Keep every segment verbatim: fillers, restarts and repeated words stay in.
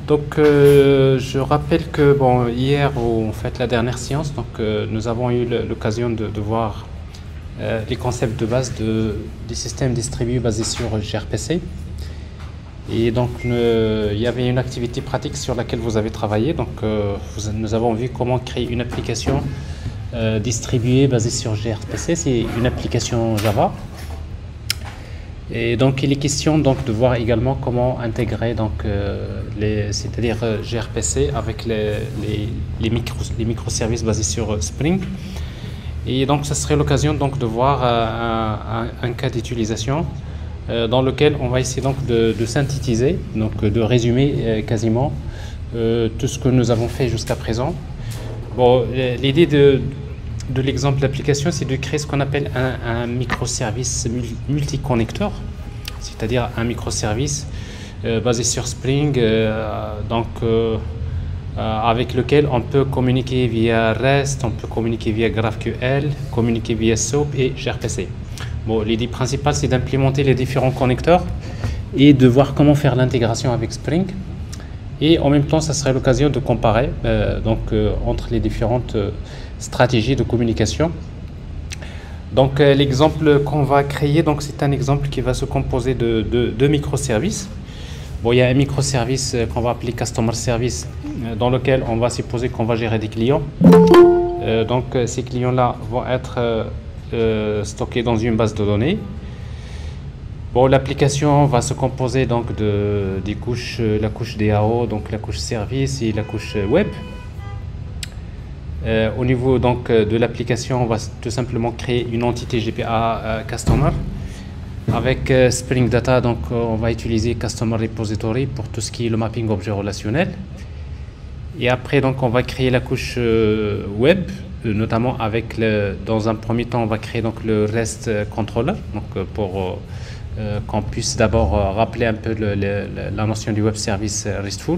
Donc, euh, je rappelle que bon, hier, au- en fait, la dernière séance, donc, euh, nous avons eu le- l'occasion de, de voir euh, les concepts de base de, des systèmes distribués basés sur gRPC. Et donc, euh, il y avait une activité pratique sur laquelle vous avez travaillé. Donc, euh, vous- nous avons vu comment créer une application euh, distribuée basée sur gRPC. C'est une application Java. Et donc, il est question donc de voir également comment intégrer donc euh, les, c'est-à-dire euh, gRPC avec les, les, les, micro, les microservices basés sur euh, Spring. Et donc, ce serait l'occasion donc de voir euh, un, un cas d'utilisation euh, dans lequel on va essayer donc de, de synthétiser, donc de résumer euh, quasiment euh, tout ce que nous avons fait jusqu'à présent. Bon, l'idée de, de l'exemple d'application, c'est de créer ce qu'on appelle un, un microservice multiconnecteur, c'est-à-dire un microservice euh, basé sur Spring, euh, donc euh, euh, avec lequel on peut communiquer via REST, on peut communiquer via GraphQL, communiquer via SOAP et gRPC. Bon, l'idée principale, c'est d'implémenter les différents connecteurs et de voir comment faire l'intégration avec Spring. Et en même temps, ça serait l'occasion de comparer euh, donc, euh, entre les différentes euh, stratégies de communication. Donc euh, l'exemple qu'on va créer, donc c'est un exemple qui va se composer de deux microservices. Bon, il y a un microservice euh, qu'on va appeler Customer Service, euh, dans lequel on va supposer qu'on va gérer des clients. Euh, donc euh, ces clients-là vont être euh, euh, stockés dans une base de données. Bon, l'application va se composer donc de des couches, euh, la couche D A O, donc la couche service et la couche web. Euh, au niveau donc de l'application, on va tout simplement créer une entité G P A euh, Customer. Avec euh, Spring Data, donc euh, on va utiliser Customer Repository pour tout ce qui est le mapping objet relationnel. Et après, donc on va créer la couche euh, web, euh, notamment avec le, dans un premier temps, on va créer donc le REST controller, donc euh, pour euh, Euh, qu'on puisse d'abord euh, rappeler un peu le, le, la notion du web service euh, RESTful.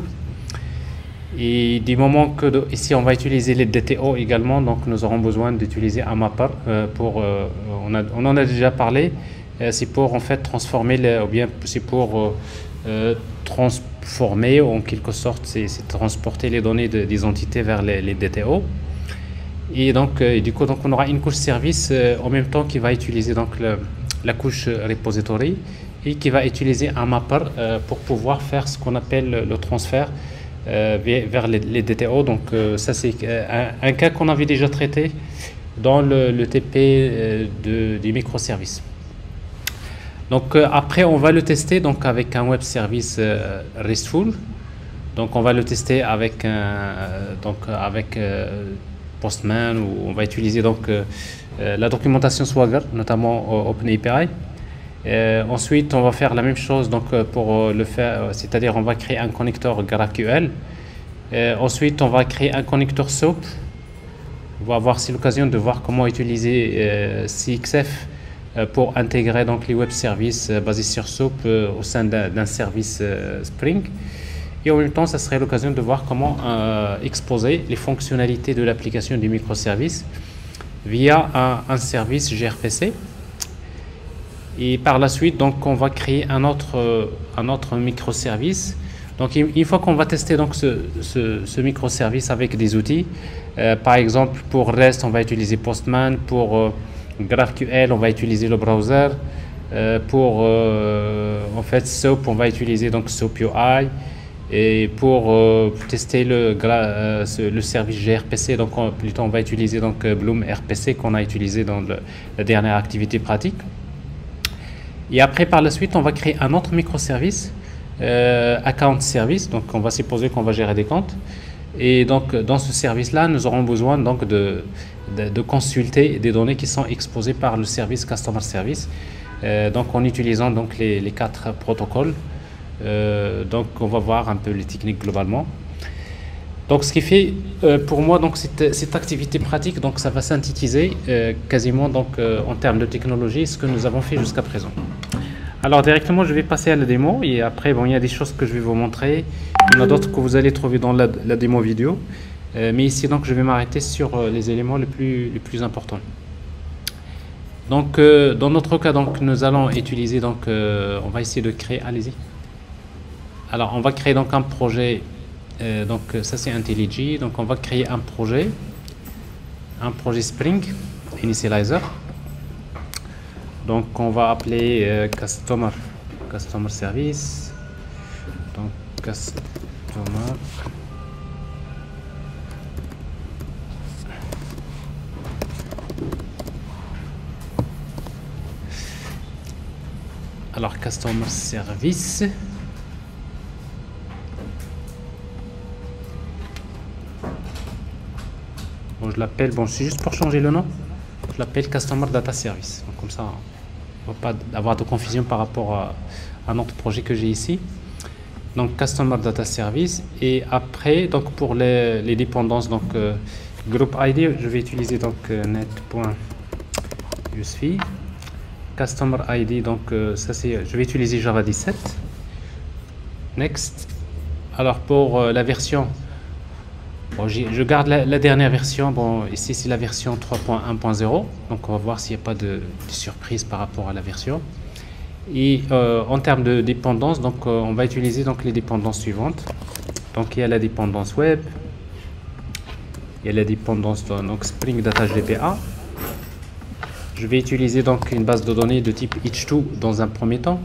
Et du moment que de, ici on va utiliser les D T O également, donc nous aurons besoin d'utiliser un mapper euh, pour, euh, on, a, on en a déjà parlé, euh, c'est pour en fait transformer, les, ou bien c'est pour euh, euh, transformer en quelque sorte, c'est transporter les données de, des entités vers les, les D T O. Et donc euh, du coup donc on aura une couche service euh, en même temps qui va utiliser donc le la couche repository et qui va utiliser un mapper euh, pour pouvoir faire ce qu'on appelle le transfert euh, vers les, les D T O. Donc euh, ça c'est un, un cas qu'on avait déjà traité dans le, le T P euh, de, du microservice. Donc euh, après on va le tester donc avec un web service euh, RESTful. Donc on va le tester avec un, euh, donc avec euh, Postman, où on va utiliser donc euh, euh, la documentation Swagger, notamment euh, OpenAPI. Euh, ensuite, on va faire la même chose donc euh, pour euh, le faire, c'est-à-dire on va créer un connecteur GraphQL. Euh, ensuite, on va créer un connecteur SOAP. On va avoir l'occasion de voir comment utiliser euh, C X F euh, pour intégrer donc les web services euh, basés sur SOAP euh, au sein d'un service euh, Spring. Et en même temps, ça serait l'occasion de voir comment euh, exposer les fonctionnalités de l'application du microservice via un, un service gRPC. Et par la suite, donc, on va créer un autre, euh, un autre microservice. Donc, une fois qu'on va tester donc, ce, ce, ce microservice avec des outils, euh, par exemple, pour REST, on va utiliser Postman. Pour euh, GraphQL, on va utiliser le browser. Euh, pour euh, en fait, SOAP, on va utiliser donc SOAP U I. Et pour euh, tester le, euh, ce, le service gRPC, donc on, plutôt on va utiliser donc Bloom R P C qu'on a utilisé dans le, la dernière activité pratique. Et après par la suite on va créer un autre microservice, euh, account service. Donc on va supposer qu'on va gérer des comptes. Et donc dans ce service-là, nous aurons besoin donc de, de, de consulter des données qui sont exposées par le service Customer Service. Euh, donc en utilisant donc les, les quatre protocoles. Euh, donc on va voir un peu les techniques globalement. Donc ce qui fait euh, pour moi donc cette, cette activité pratique, donc ça va synthétiser euh, quasiment donc euh, en termes de technologie ce que nous avons fait jusqu'à présent. Alors directement je vais passer à la démo et après bon il y a des choses que je vais vous montrer, il y en a d'autres que vous allez trouver dans la, la démo vidéo, euh, mais ici donc je vais m'arrêter sur euh, les éléments les plus les plus importants. Donc euh, dans notre cas donc nous allons utiliser donc euh, on va essayer de créer, allez-y. Alors, on va créer donc un projet Euh, donc ça c'est IntelliJ. Donc on va créer un projet, un projet Spring Initializer. Donc on va appeler euh, Customer, Customer Service. Donc Customer. Alors Customer Service. Bon, je l'appelle, bon, c'est juste pour changer le nom. Je l'appelle Customer Data Service. Donc, comme ça, on ne va pas avoir de confusion par rapport à, à notre projet que j'ai ici. Donc, Customer Data Service. Et après, donc pour les, les dépendances, donc euh, Group I D, je vais utiliser donc euh, net.usefee. Customer I D, donc euh, ça c'est, je vais utiliser Java dix-sept. Next. Alors pour euh, la version, bon, je garde la, la dernière version. Bon, ici c'est la version trois point un point zéro. Donc on va voir s'il n'y a pas de, de surprise par rapport à la version. Et euh, en termes de dépendance, donc euh, on va utiliser donc les dépendances suivantes. Donc il y a la dépendance web, il y a la dépendance de, donc Spring Data G P A. Je vais utiliser donc une base de données de type H deux dans un premier temps.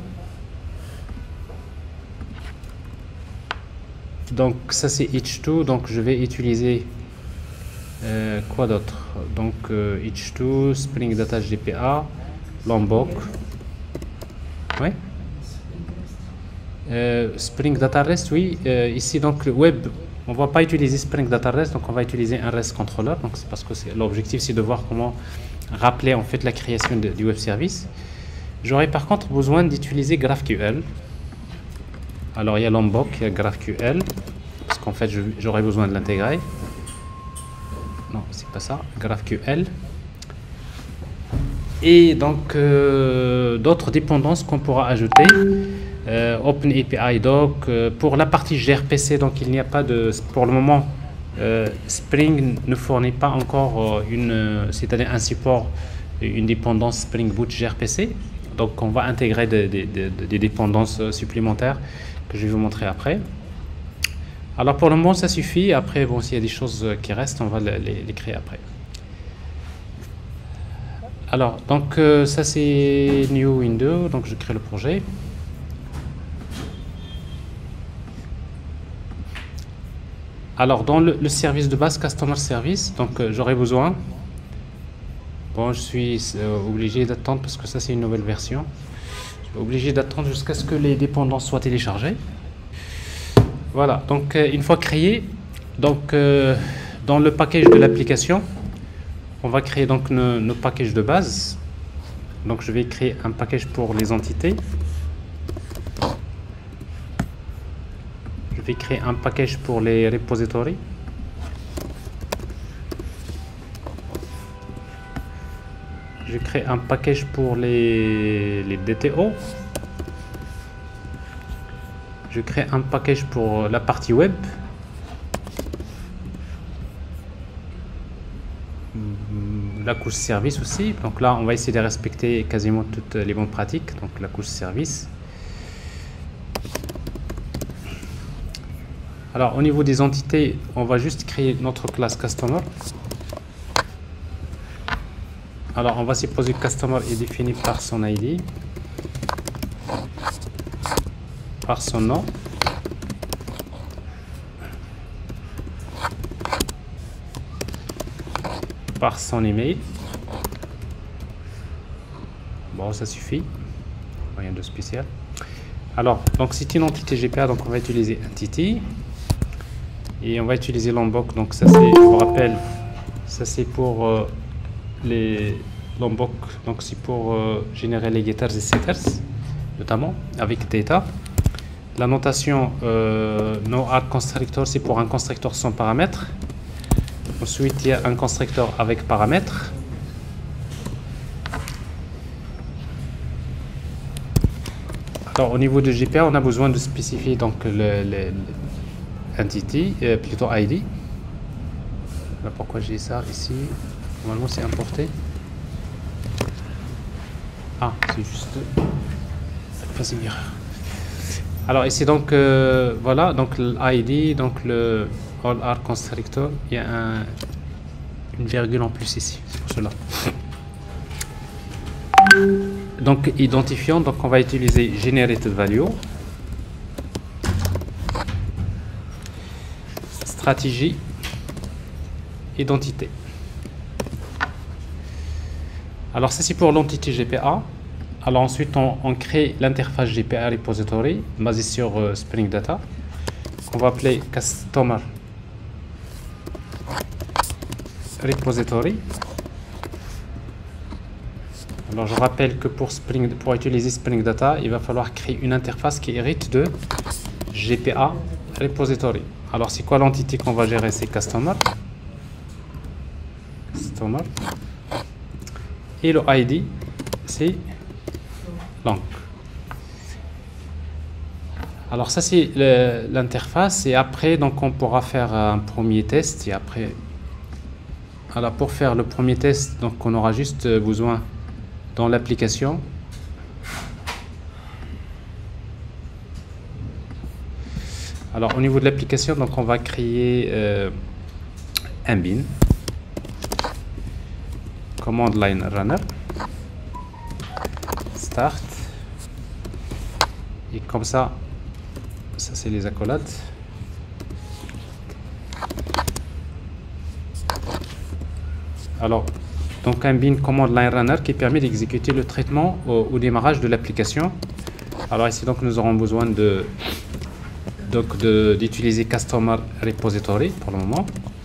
Donc ça c'est H deux, donc je vais utiliser euh, quoi d'autre? Donc euh, H deux, Spring Data G P A, Lombok. Oui. Euh, Spring Data REST, oui. Euh, ici donc le web, on va pas utiliser Spring Data REST, donc on va utiliser un REST controller. Donc c'est parce que l'objectif c'est de voir comment rappeler en fait la création de, du web service. J'aurai par contre besoin d'utiliser GraphQL. Alors il y a Lombok, il y a GraphQL, parce qu'en fait j'aurai besoin de l'intégrer. Non, c'est pas ça, GraphQL. Et donc euh, d'autres dépendances qu'on pourra ajouter. Euh, OpenAPI Doc. Euh, pour la partie gRPC, donc il n'y a pas de, pour le moment, Euh, Spring ne fournit pas encore euh, une, euh, c'est-à-dire un support, une dépendance Spring Boot gRPC. Donc on va intégrer des, des, des, des dépendances euh, supplémentaires que je vais vous montrer après. Alors pour le moment ça suffit. Après bon, s'il y a des choses qui restent, on va les, les, les créer après. Alors donc euh, ça c'est New Window. Donc je crée le projet. Alors dans le, le service de base Customer Service, donc euh, j'aurai besoin, bon je suis euh, obligé d'attendre parce que ça c'est une nouvelle version, je suis obligé d'attendre jusqu'à ce que les dépendances soient téléchargées. Voilà, donc euh, une fois créé, donc euh, dans le package de l'application, on va créer donc nos, nos packages de base. Donc je vais créer un package pour les entités. Je vais créer un package pour les repositories. Je crée un package pour les, les D T O. Je crée un package pour la partie web. La couche service aussi. Donc là, on va essayer de respecter quasiment toutes les bonnes pratiques. Donc la couche service. Alors au niveau des entités, on va juste créer notre classe Customer. Alors on va supposer que Customer est défini par son I D, par son nom, par son email. Bon, ça suffit, rien de spécial. Alors donc c'est une entité G P A, donc on va utiliser entity. Et on va utiliser Lombok, donc ça c'est, je vous rappelle, ça c'est pour euh, les Lombok, donc c'est pour euh, générer les getters et setters, notamment avec data. La notation euh, noAddConstructor, c'est pour un constructeur sans paramètres. Ensuite il y a un constructeur avec paramètres. Alors au niveau de G P A, on a besoin de spécifier donc le, le, le entity, euh, plutôt I D. Voilà pourquoi j'ai ça ici. Normalement c'est importé. Ah, c'est juste. Pas une erreur. Alors ici donc euh, voilà donc l'I D, donc le all are constructor, il y a un, une virgule en plus ici, c'est pour cela. Donc identifiant, donc on va utiliser generated value, stratégie, identité. Alors ça c'est pour l'entité G P A. Alors ensuite on, on crée l'interface G P A repository basée sur euh, Spring Data qu'on va appeler Customer Repository. Alors je rappelle que pour, Spring, pour utiliser Spring Data, il va falloir créer une interface qui hérite de G P A Repository. Alors c'est quoi l'entité qu'on va gérer? C'est Customer. Customer. Et le I D, c'est long. Alors ça c'est l'interface et après donc on pourra faire un premier test et après alors pour faire le premier test donc on aura juste besoin dans l'application alors au niveau de l'application donc on va créer euh, un bin command line runner start et comme ça ça c'est les accolades alors donc un bin command line runner qui permet d'exécuter le traitement au, au démarrage de l'application. Alors ici donc nous aurons besoin de donc de d'utiliser customer repository pour le moment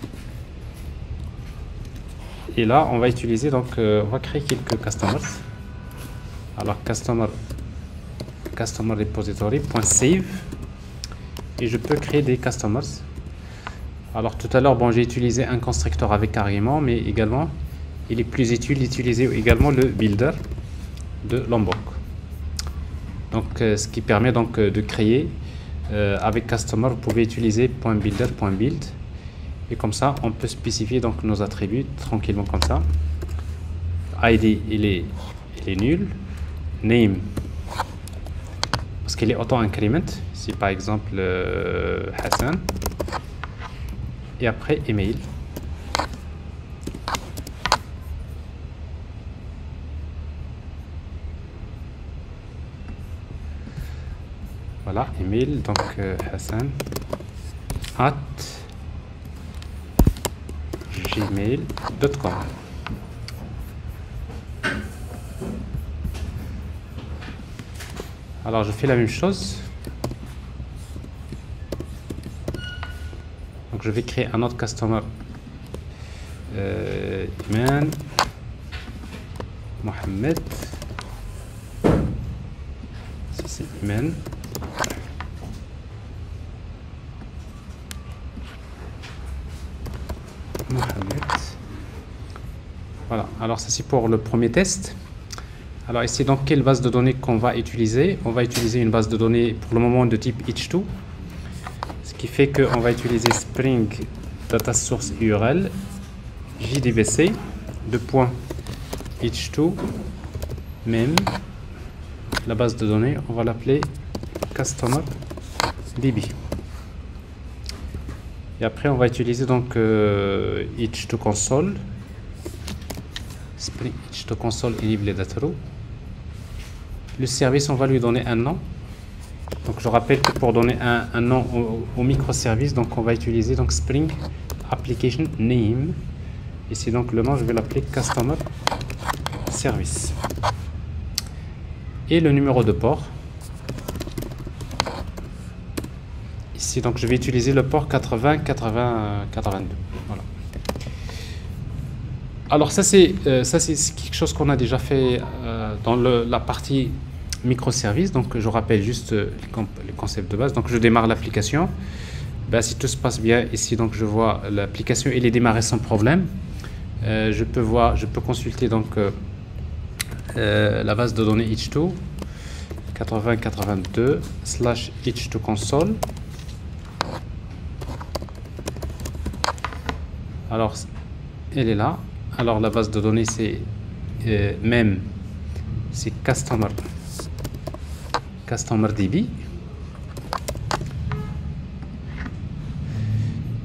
et là on va utiliser donc euh, on va créer quelques customers. Alors customer customer repository.save et je peux créer des customers. Alors tout à l'heure bon j'ai utilisé un constructeur avec argument mais également il est plus utile d'utiliser également le builder de Lombok. Donc euh, ce qui permet donc euh, de créer euh, avec customer vous pouvez utiliser .builder.build et comme ça on peut spécifier donc nos attributs tranquillement comme ça. I D il est il est nul. Name parce qu'il est auto increment si par exemple euh, Hassan et après email voilà email donc euh, Hassan at gmail point com. Alors je fais la même chose. Donc je vais créer un autre customer. Euh, Iman Mohamed. Ça c'est Iman. Mohamed. Voilà. Alors ça c'est pour le premier test. Alors ici donc quelle base de données qu'on va utiliser? On va utiliser une base de données pour le moment de type H deux, ce qui fait qu'on va utiliser Spring Data Source U R L J D B C de point H deux même la base de données on va l'appeler Customer D B et après on va utiliser donc euh, H deux console Spring H deux console enable data row. Le service, on va lui donner un nom. Donc, je rappelle que pour donner un, un nom au, au microservice, donc on va utiliser donc Spring Application Name. Ici, donc le nom, je vais l'appeler Customer Service. Et le numéro de port. Ici, donc je vais utiliser le port quatre-vingts quatre-vingts quatre-vingt-deux. Voilà. Alors ça c'est euh, ça c'est quelque chose qu'on a déjà fait euh, dans le, la partie microservice. Donc je rappelle juste euh, les concepts de base. Donc je démarre l'application. Ben, si tout se passe bien ici, donc je vois l'application elle est démarrée sans problème. Euh, je peux voir, je peux consulter donc euh, euh, la base de données H deux quatre-vingts quatre-vingt-deux slash H deux console. Alors elle est là. Alors la base de données c'est euh, même c'est customer customer D B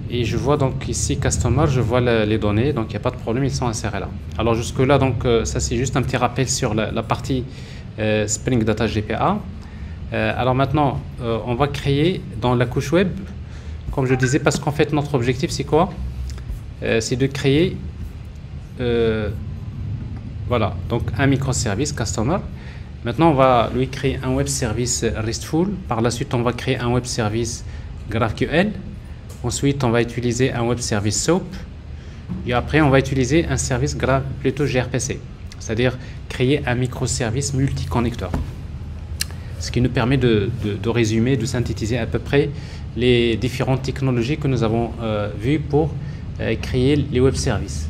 Et je vois donc ici Customer, je vois le, les données, donc il n'y a pas de problème, ils sont insérés là. Alors jusque là, donc euh, ça c'est juste un petit rappel sur la, la partie euh, Spring Data G P A. Euh, alors maintenant, euh, on va créer dans la couche web, comme je disais, parce qu'en fait notre objectif c'est quoi? euh, C'est de créer, euh, voilà, donc un microservice Customer. Maintenant on va lui créer un web service RESTful. Par la suite on va créer un web service GraphQL. Ensuite, on va utiliser un web service SOAP. Et après, on va utiliser un service gra plutôt gRPC, c'est-à-dire créer un microservice multi-connecteur. Ce qui nous permet de, de, de résumer, de synthétiser à peu près les différentes technologies que nous avons euh, vues pour euh, créer les web services.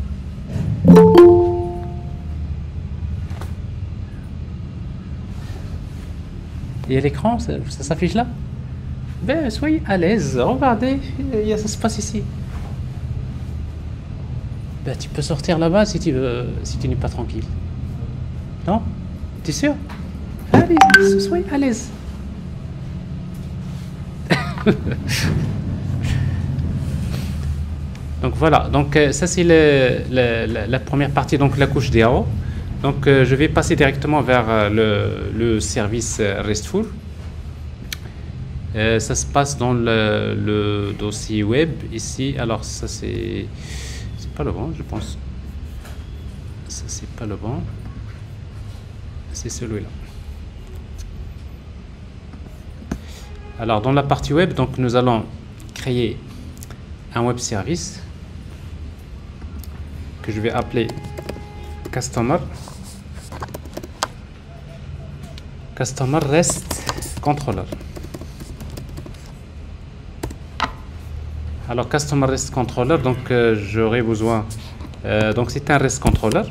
Et l'écran, ça, ça s'affiche là? Ben, soyez à l'aise, regardez, ça se passe ici. Ben, tu peux sortir là-bas si tu veux, si tu n'es pas tranquille. Non? T'es sûr? Allez, soyez à l'aise. Donc voilà, donc euh, ça c'est le, le, la, la première partie, donc la couche D A O. Donc euh, je vais passer directement vers euh, le, le service euh, RESTful. Euh, ça se passe dans le, le dossier web ici. Alors ça c'est c'est pas le bon, je pense. Ça c'est pas le bon. C'est celui-là. Alors dans la partie web, donc nous allons créer un web service que je vais appeler Customer. Customer REST Controller. Alors Customer REST Controller, donc euh, j'aurai besoin, euh, donc c'est un REST Controller.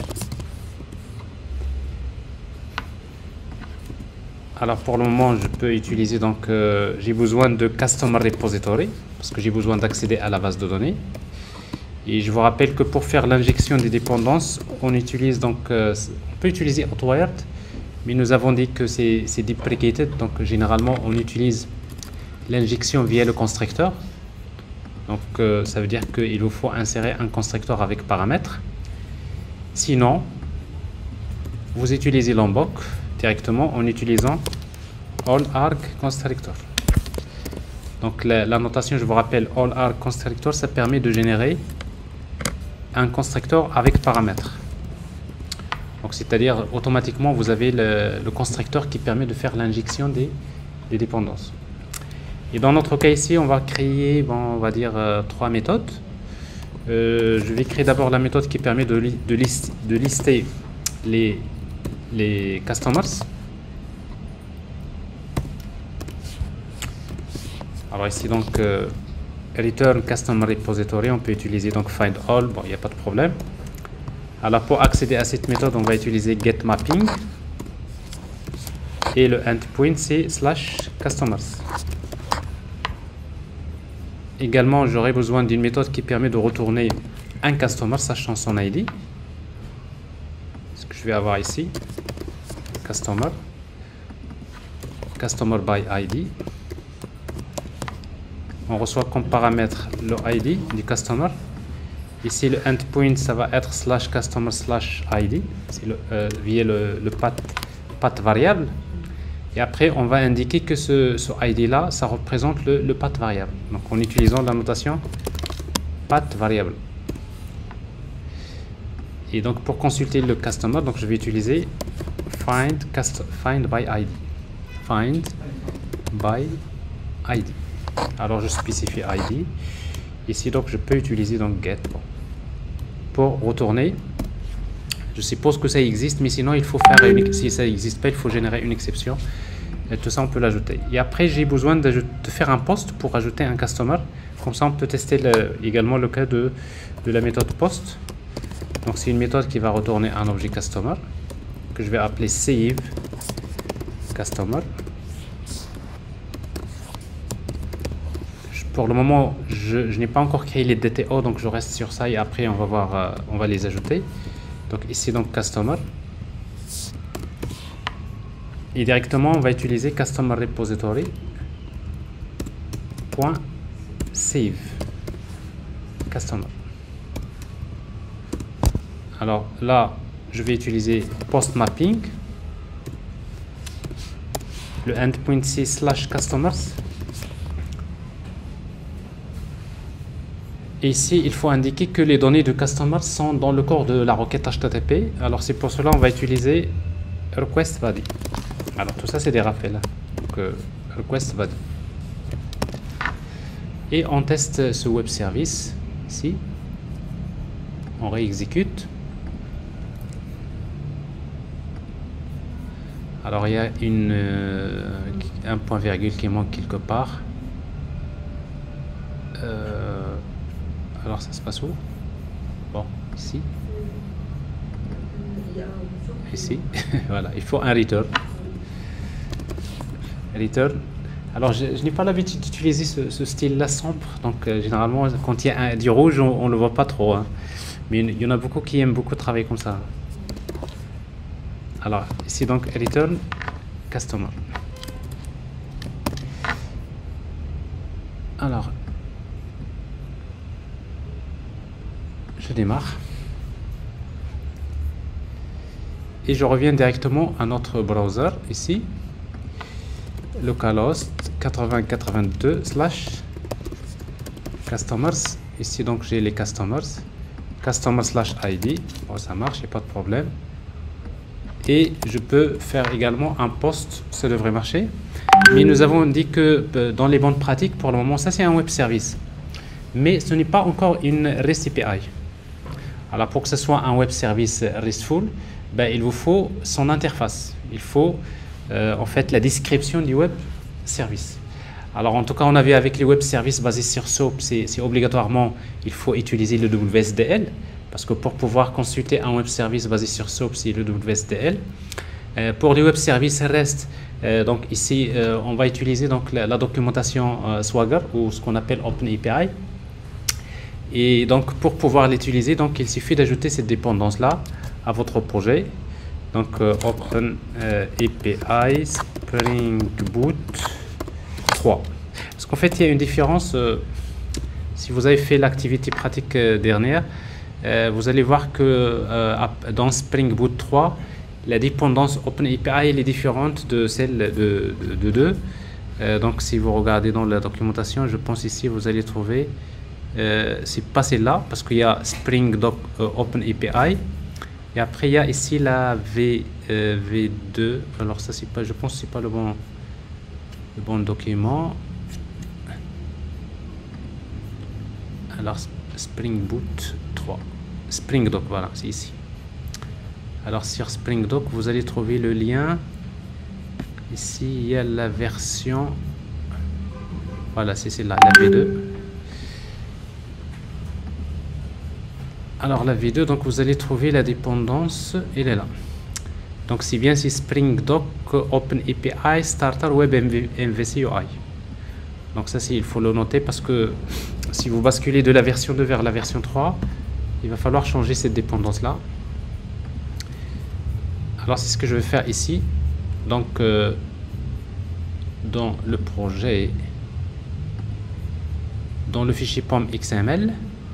Alors pour le moment, je peux utiliser, donc euh, j'ai besoin de Customer Repository parce que j'ai besoin d'accéder à la base de données. Et je vous rappelle que pour faire l'injection des dépendances, on utilise donc, euh, on peut utiliser Hotwired, mais nous avons dit que c'est deprecated, donc généralement on utilise l'injection via le constructeur. Donc euh, ça veut dire qu'il vous faut insérer un constructeur avec paramètres. Sinon, vous utilisez l'Emboc directement en utilisant AllArg Constructor. Donc la, la notation, je vous rappelle, AllArg Constructor, ça permet de générer un constructeur avec paramètres. Donc c'est-à-dire automatiquement vous avez le, le constructeur qui permet de faire l'injection des, des dépendances. Et dans notre cas ici, on va créer, bon, on va dire euh, trois méthodes. Euh, je vais créer d'abord la méthode qui permet de, li de, list de lister les, les customers. Alors ici donc euh, return customer repository, on peut utiliser donc find all, bon il n'y a pas de problème. Alors pour accéder à cette méthode, on va utiliser get mapping et le endpoint c'est slash customers. Également, j'aurai besoin d'une méthode qui permet de retourner un customer sachant son I D. Ce que je vais avoir ici, customer, customer by I D. On reçoit comme paramètre le I D du customer. Ici, le endpoint, ça va être slash customer slash I D, c'est le, euh, via le, le path, path variable. Et après, on va indiquer que ce, ce I D-là, ça représente le, le path variable. Donc, en utilisant la notation path variable. Et donc, pour consulter le customer, donc je vais utiliser find, cust find by I D. Find by I D. Alors, je spécifie I D. Ici, donc, je peux utiliser donc get pour retourner. Je suppose que ça existe, mais sinon il faut faire une, si ça n'existe pas, il faut générer une exception. Et tout ça, on peut l'ajouter. Et après, j'ai besoin de, de faire un post pour ajouter un customer. Comme ça, on peut tester le, également le cas de, de la méthode post. Donc, c'est une méthode qui va retourner un objet customer que je vais appeler save customer. Je, pour le moment, je, je n'ai pas encore créé les D T O, donc je reste sur ça et après, on va voir, euh, on va les ajouter. Donc ici donc customer et directement on va utiliser customer repository point save customer. Alors là, je vais utiliser post mapping, le endpoint c'est slash customers. Et ici, il faut indiquer que les données de customers sont dans le corps de la requête H T T P. Alors c'est pour cela on va utiliser request body. Alors tout ça c'est des rappels. Hein. Donc euh, request body. Et on teste ce web service ici. On réexécute. Alors il y a une, euh, un point virgule qui manque quelque part. Euh, alors ça se passe où? Bon, ici. Ici. Voilà, il faut un return. Return. Alors je, je n'ai pas l'habitude d'utiliser ce, ce style-là sombre. Donc euh, généralement quand il y a un, du rouge, on ne le voit pas trop. Hein. Mais il y en a beaucoup qui aiment beaucoup travailler comme ça. Alors ici donc return customer. Alors je démarre et je reviens directement à notre browser ici, localhost quatre-vingts quatre-vingt-deux slash customers. Ici donc j'ai les customers, customer slash id. Bon, ça marche, il n'y a pas de problème. Et je peux faire également un post, ça devrait marcher. Mais nous avons dit que dans les bonnes pratiques, pour le moment, ça c'est un web service. Mais ce n'est pas encore une REST A P I. Alors pour que ce soit un web service RESTful, ben, il vous faut son interface. Il faut euh, en fait la description du web service. Alors en tout cas, on a vu avec les web services basés sur SOAP, c'est obligatoirement, il faut utiliser le W S D L. Parce que pour pouvoir consulter un web service basé sur SOAP, c'est le W S D L. Euh, pour les web services REST, euh, donc ici, euh, on va utiliser donc la, la documentation euh, Swagger ou ce qu'on appelle OpenAPI. Et donc pour pouvoir l'utiliser, donc il suffit d'ajouter cette dépendance-là à votre projet. Donc euh, OpenAPI Spring Boot trois. Parce qu'en fait, il y a une différence. Euh, si vous avez fait l'activité pratique euh, dernière, Euh, vous allez voir que euh, dans Spring Boot trois, la dépendance OpenAPI elle est différente de celle de deux. Euh, donc si vous regardez dans la documentation, je pense ici vous allez trouver, euh, c'est pas celle-là parce qu'il y a Spring Doc euh, OpenAPI et après il y a ici la V, euh, V deux. Alors ça c'est pas, je pense que c'est pas le bon, le bon document. Alors Spring Boot trois. Spring Doc, voilà, c'est ici. Alors sur Spring Doc, vous allez trouver le lien. Ici, il y a la version. Voilà, c'est celle-là, la V deux. Alors la V deux, donc vous allez trouver la dépendance, elle est là. Donc c'est bien, c'est Spring Doc OpenAPI Starter Web M V C U I. Donc ça, il faut le noter parce que si vous basculez de la version deux vers la version trois, il va falloir changer cette dépendance-là. Alors, c'est ce que je vais faire ici. Donc, euh, dans le projet, dans le fichier P O M X M L,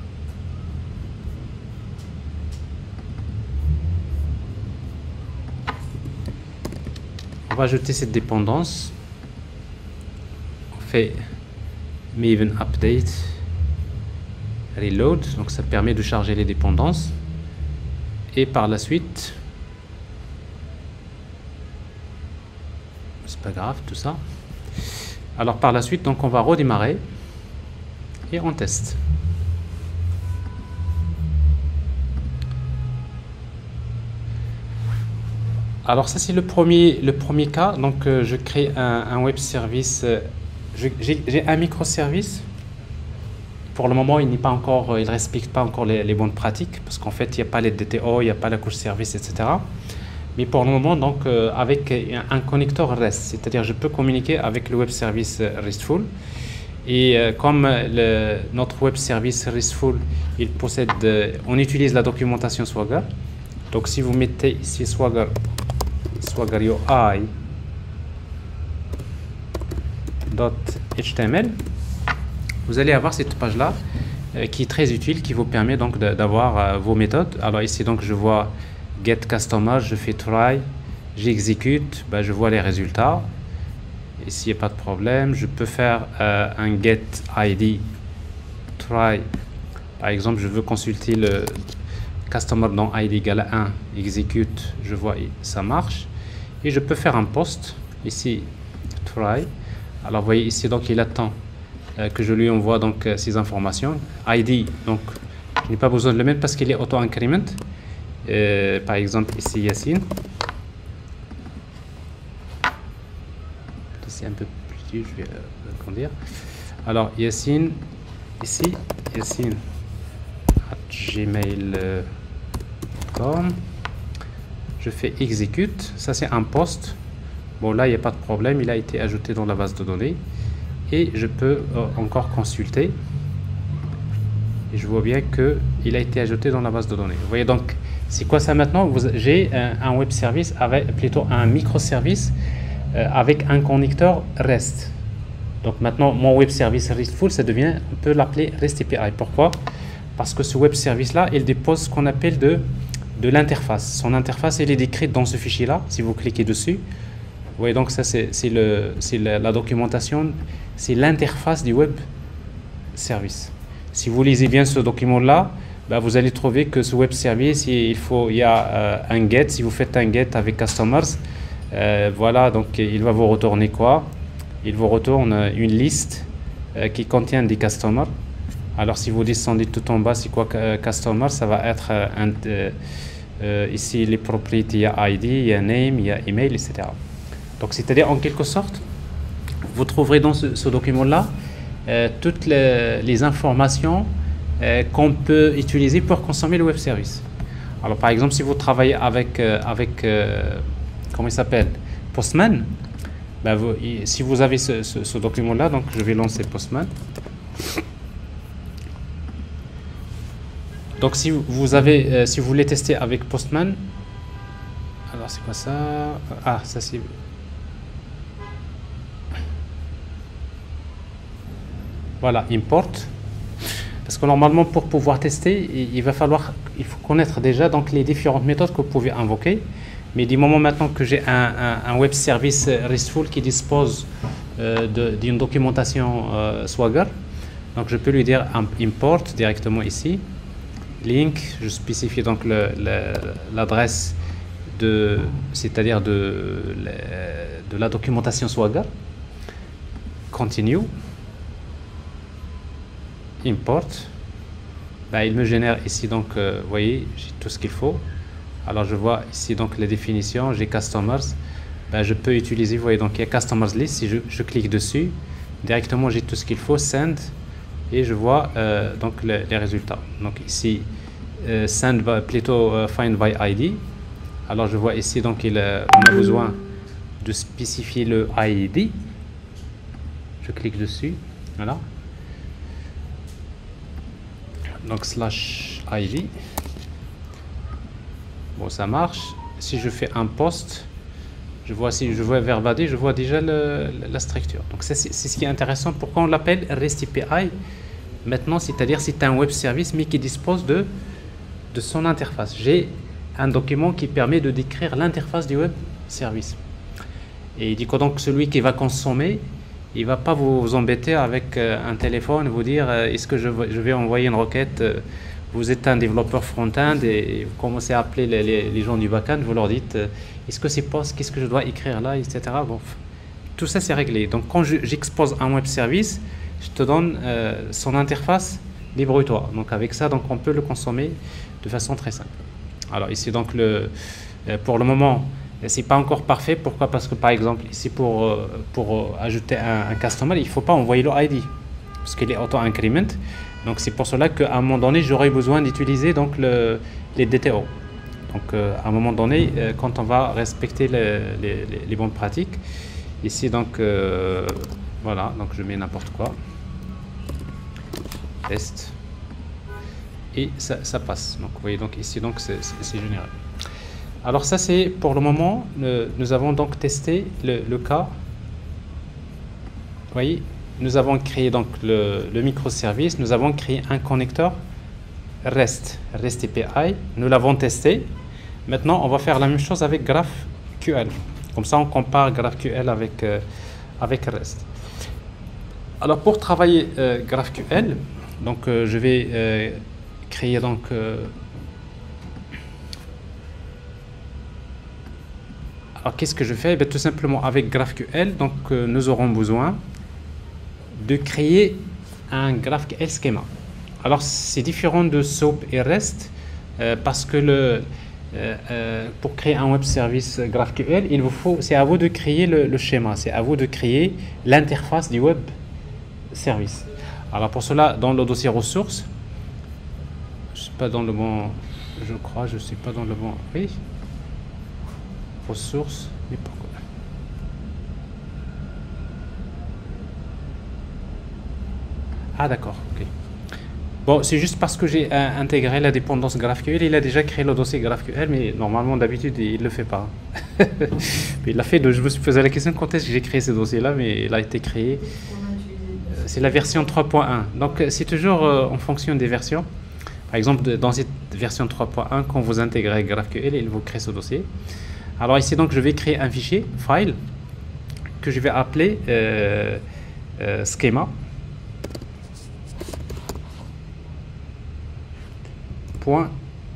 on va ajouter cette dépendance. On fait Maven Update Reload, donc ça permet de charger les dépendances et par la suite, c'est pas grave tout ça. Alors par la suite, donc on va redémarrer et on teste. Alors ça c'est le premier le premier cas. Donc euh, je crée un, un web service. Euh, j'ai un microservice. Pour le moment, il n'est pas encore, il respecte pas encore les, les bonnes pratiques parce qu'en fait, il n'y a pas les D T O, il n'y a pas la couche service, et cetera. Mais pour le moment, donc, euh, avec un, un connecteur REST, c'est-à-dire je peux communiquer avec le web service RESTful. Et euh, comme le, notre web service RESTful, il possède, euh, on utilise la documentation Swagger. Donc, si vous mettez ici Swagger, Swagger U I dot H T M L, vous allez avoir cette page-là euh, qui est très utile, qui vous permet donc d'avoir euh, vos méthodes. Alors ici, donc, je vois get customer, je fais try, j'exécute, ben, je vois les résultats. Ici, il n'y a pas de problème. Je peux faire euh, un get I D, try. Par exemple, je veux consulter le customer dans I D égale un, exécute, je vois, ça marche. Et je peux faire un post, ici, try. Alors, vous voyez ici, donc, il attend euh, que je lui envoie donc euh, ces informations. I D, donc, je n'ai pas besoin de le mettre parce qu'il est auto-increment. Euh, par exemple, ici, Yassine. C'est un peu plus petit, je vais euh, agrandir. Alors, Yassine, ici, Yassine, at gmail point com. Je fais exécute. Ça, c'est un post. Bon, là, il n'y a pas de problème. Il a été ajouté dans la base de données. Et je peux euh, encore consulter. Et je vois bien qu'il a été ajouté dans la base de données. Vous voyez donc, c'est quoi ça maintenant? J'ai un, un web service, avec plutôt un microservice euh, avec un connecteur REST. Donc maintenant, mon web service RESTful, ça devient, on peut l'appeler REST A P I. Pourquoi? Parce que ce web service-là, il dépose ce qu'on appelle de, de l'interface. Son interface, elle est décrite dans ce fichier-là, si vous cliquez dessus. Vous voyez donc, ça, c'est la, la documentation, c'est l'interface du web service. Si vous lisez bien ce document-là, bah, vous allez trouver que ce web service, il, faut, il y a euh, un get. Si vous faites un get avec customers, euh, voilà, donc il va vous retourner quoi? Il vous retourne une liste euh, qui contient des customers. Alors, si vous descendez tout en bas, c'est quoi euh, customer? Ça va être euh, un, euh, euh, ici les propriétés, il y a I D, il y a name, il y a email, et cetera. Donc, c'est-à-dire en quelque sorte, vous trouverez dans ce, ce document-là euh, toutes les, les informations euh, qu'on peut utiliser pour consommer le web service. Alors, par exemple, si vous travaillez avec, euh, avec euh, comment il s'appelle, Postman, ben vous, si vous avez ce, ce, ce document-là, donc je vais lancer Postman. Donc, si vous avez, euh, si vous voulez tester avec Postman, alors c'est quoi ça? Ah, ça c'est. Voilà, import. Parce que normalement, pour pouvoir tester, il, il va falloir, il faut connaître déjà donc les différentes méthodes que vous pouvez invoquer. Mais du moment maintenant que j'ai un, un, un web service RESTful qui dispose euh, d'une documentation euh, Swagger, donc je peux lui dire import directement ici. Link, je spécifie donc l'adresse de, c'est-à-dire de, de la documentation Swagger. Continue. Import. Ben, il me génère ici donc, euh, vous voyez, j'ai tout ce qu'il faut. Alors je vois ici donc les définitions, j'ai customers. Ben, je peux utiliser, vous voyez, donc il y a customers list. Si je, je clique dessus, directement j'ai tout ce qu'il faut, send, et je vois euh, donc les, les résultats. Donc ici, euh, send by, plutôt uh, find by I D. Alors je vois ici donc il, euh, on a besoin de spécifier le I D. Je clique dessus, voilà. Donc slash I D. Bon, ça marche. Si je fais un post, je vois si je vois verbadé, je vois déjà le, la structure. Donc c'est ce qui est intéressant. Pourquoi on l'appelle REST A P I maintenant, c'est-à-dire c'est un web service mais qui dispose de de son interface. J'ai un document qui permet de décrire l'interface du web service. Et du coup donc celui qui va consommer, il ne va pas vous embêter avec euh, un téléphone et vous dire euh, est-ce que je, je vais envoyer une requête, euh, vous êtes un développeur front-end et vous commencez à appeler les, les, les gens du back-end, vous leur dites euh, est-ce que c'est post, qu'est-ce que je dois écrire là, et cetera. Bon, tout ça c'est réglé. Donc quand j'expose un web service, je te donne euh, son interface, débrouille-toi. Donc avec ça, donc, on peut le consommer de façon très simple. Alors ici donc le, euh, pour le moment, c'est pas encore parfait. Pourquoi? Parce que par exemple ici pour, pour ajouter un, un customer, il ne faut pas envoyer le I D parce qu'il est auto-increment. Donc c'est pour cela qu'à un moment donné j'aurai besoin d'utiliser donc le, les D T O. Donc euh, à un moment donné euh, quand on va respecter les, les, les bonnes pratiques, ici donc euh, voilà, donc je mets n'importe quoi, test, et ça, ça passe. Donc vous voyez donc ici donc c'est généré. Alors ça c'est pour le moment, le, nous avons donc testé le, le cas, vous voyez, nous avons créé donc le, le microservice, nous avons créé un connecteur REST, REST A P I, nous l'avons testé. Maintenant, on va faire la même chose avec GraphQL. Comme ça, on compare GraphQL avec, euh, avec REST. Alors, pour travailler euh, GraphQL, donc, euh, je vais euh, créer donc euh, alors qu'est-ce que je fais? Eh bien, tout simplement avec GraphQL, donc euh, nous aurons besoin de créer un GraphQL schema. Alors c'est différent de SOAP et REST euh, parce que le euh, euh, pour créer un web service GraphQL, il vous faut, c'est à vous de créer le, le schéma, c'est à vous de créer l'interface du web service. Alors pour cela, dans le dossier ressources, je suis pas dans le bon, je crois, je suis pas dans le bon, oui, ressources, mais pourquoi? Ah d'accord, ok. Bon, c'est juste parce que j'ai euh, intégré la dépendance GraphQL, il a déjà créé le dossier GraphQL, mais normalement d'habitude il ne le fait pas. Il l'a fait, donc je me suis posé la question quand est-ce que j'ai créé ce dossier-là, mais il a été créé. C'est la version trois point un. Donc c'est toujours euh, en fonction des versions. Par exemple, de, dans cette version trois point un, quand vous intégrez GraphQL, il vous crée ce dossier. Alors ici, donc, je vais créer un fichier, file, que je vais appeler euh, euh, schema. Point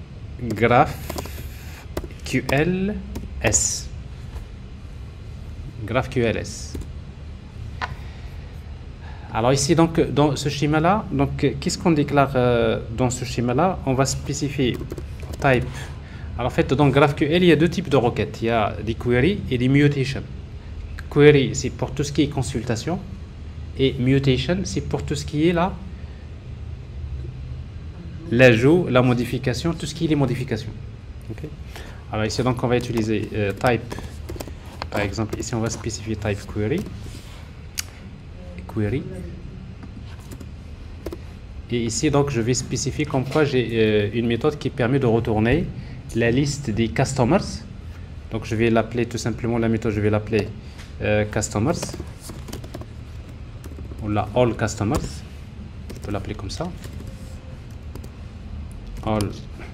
GraphQLS. GraphQLS. Alors ici, donc, dans ce schéma-là, donc, qu'est-ce qu'on déclare euh, dans ce schéma-là? On va spécifier type. Alors en fait, dans GraphQL, il y a deux types de requêtes. Il y a des queries et des mutations. Query, c'est pour tout ce qui est consultation. Et mutation, c'est pour tout ce qui est là, l'ajout, la modification, tout ce qui est les modifications. Okay. Alors ici, donc, on va utiliser euh, type. Par exemple, ici, on va spécifier type query. Query. Et ici, donc, je vais spécifier comme quoi j'ai euh, une méthode qui permet de retourner la liste des customers. Donc, je vais l'appeler tout simplement, la méthode, je vais l'appeler euh, customers. Ou la all customers. Je peux l'appeler comme ça. All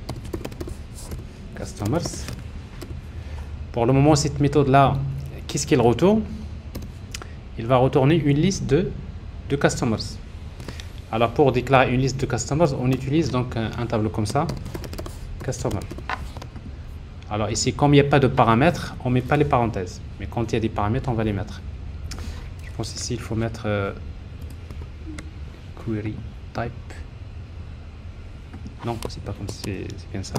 customers. Pour le moment, cette méthode-là, qu'est-ce qu'elle retourne? Il va retourner une liste de, de customers. Alors pour déclarer une liste de customers, on utilise donc un, un tableau comme ça, customer. Alors ici, comme il n'y a pas de paramètres, on ne met pas les parenthèses. Mais quand il y a des paramètres, on va les mettre. Je pense ici, il faut mettre euh, query type. Non, c'est pas comme c'est bien ça.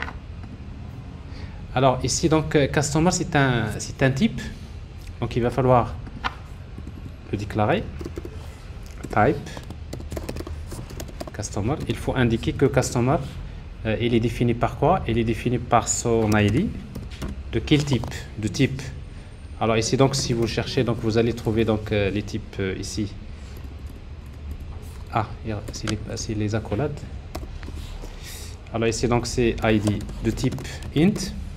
Alors ici, donc customer, c'est un, c'est un type. Donc il va falloir le déclarer. Type customer. Il faut indiquer que customer, euh, il est défini par quoi? Il est défini par son I D. De quel type? De type. Alors ici, donc, si vous cherchez, donc vous allez trouver donc euh, les types euh, ici. Ah, c'est les, c'est les accolades. Alors ici, donc, c'est I D de type int.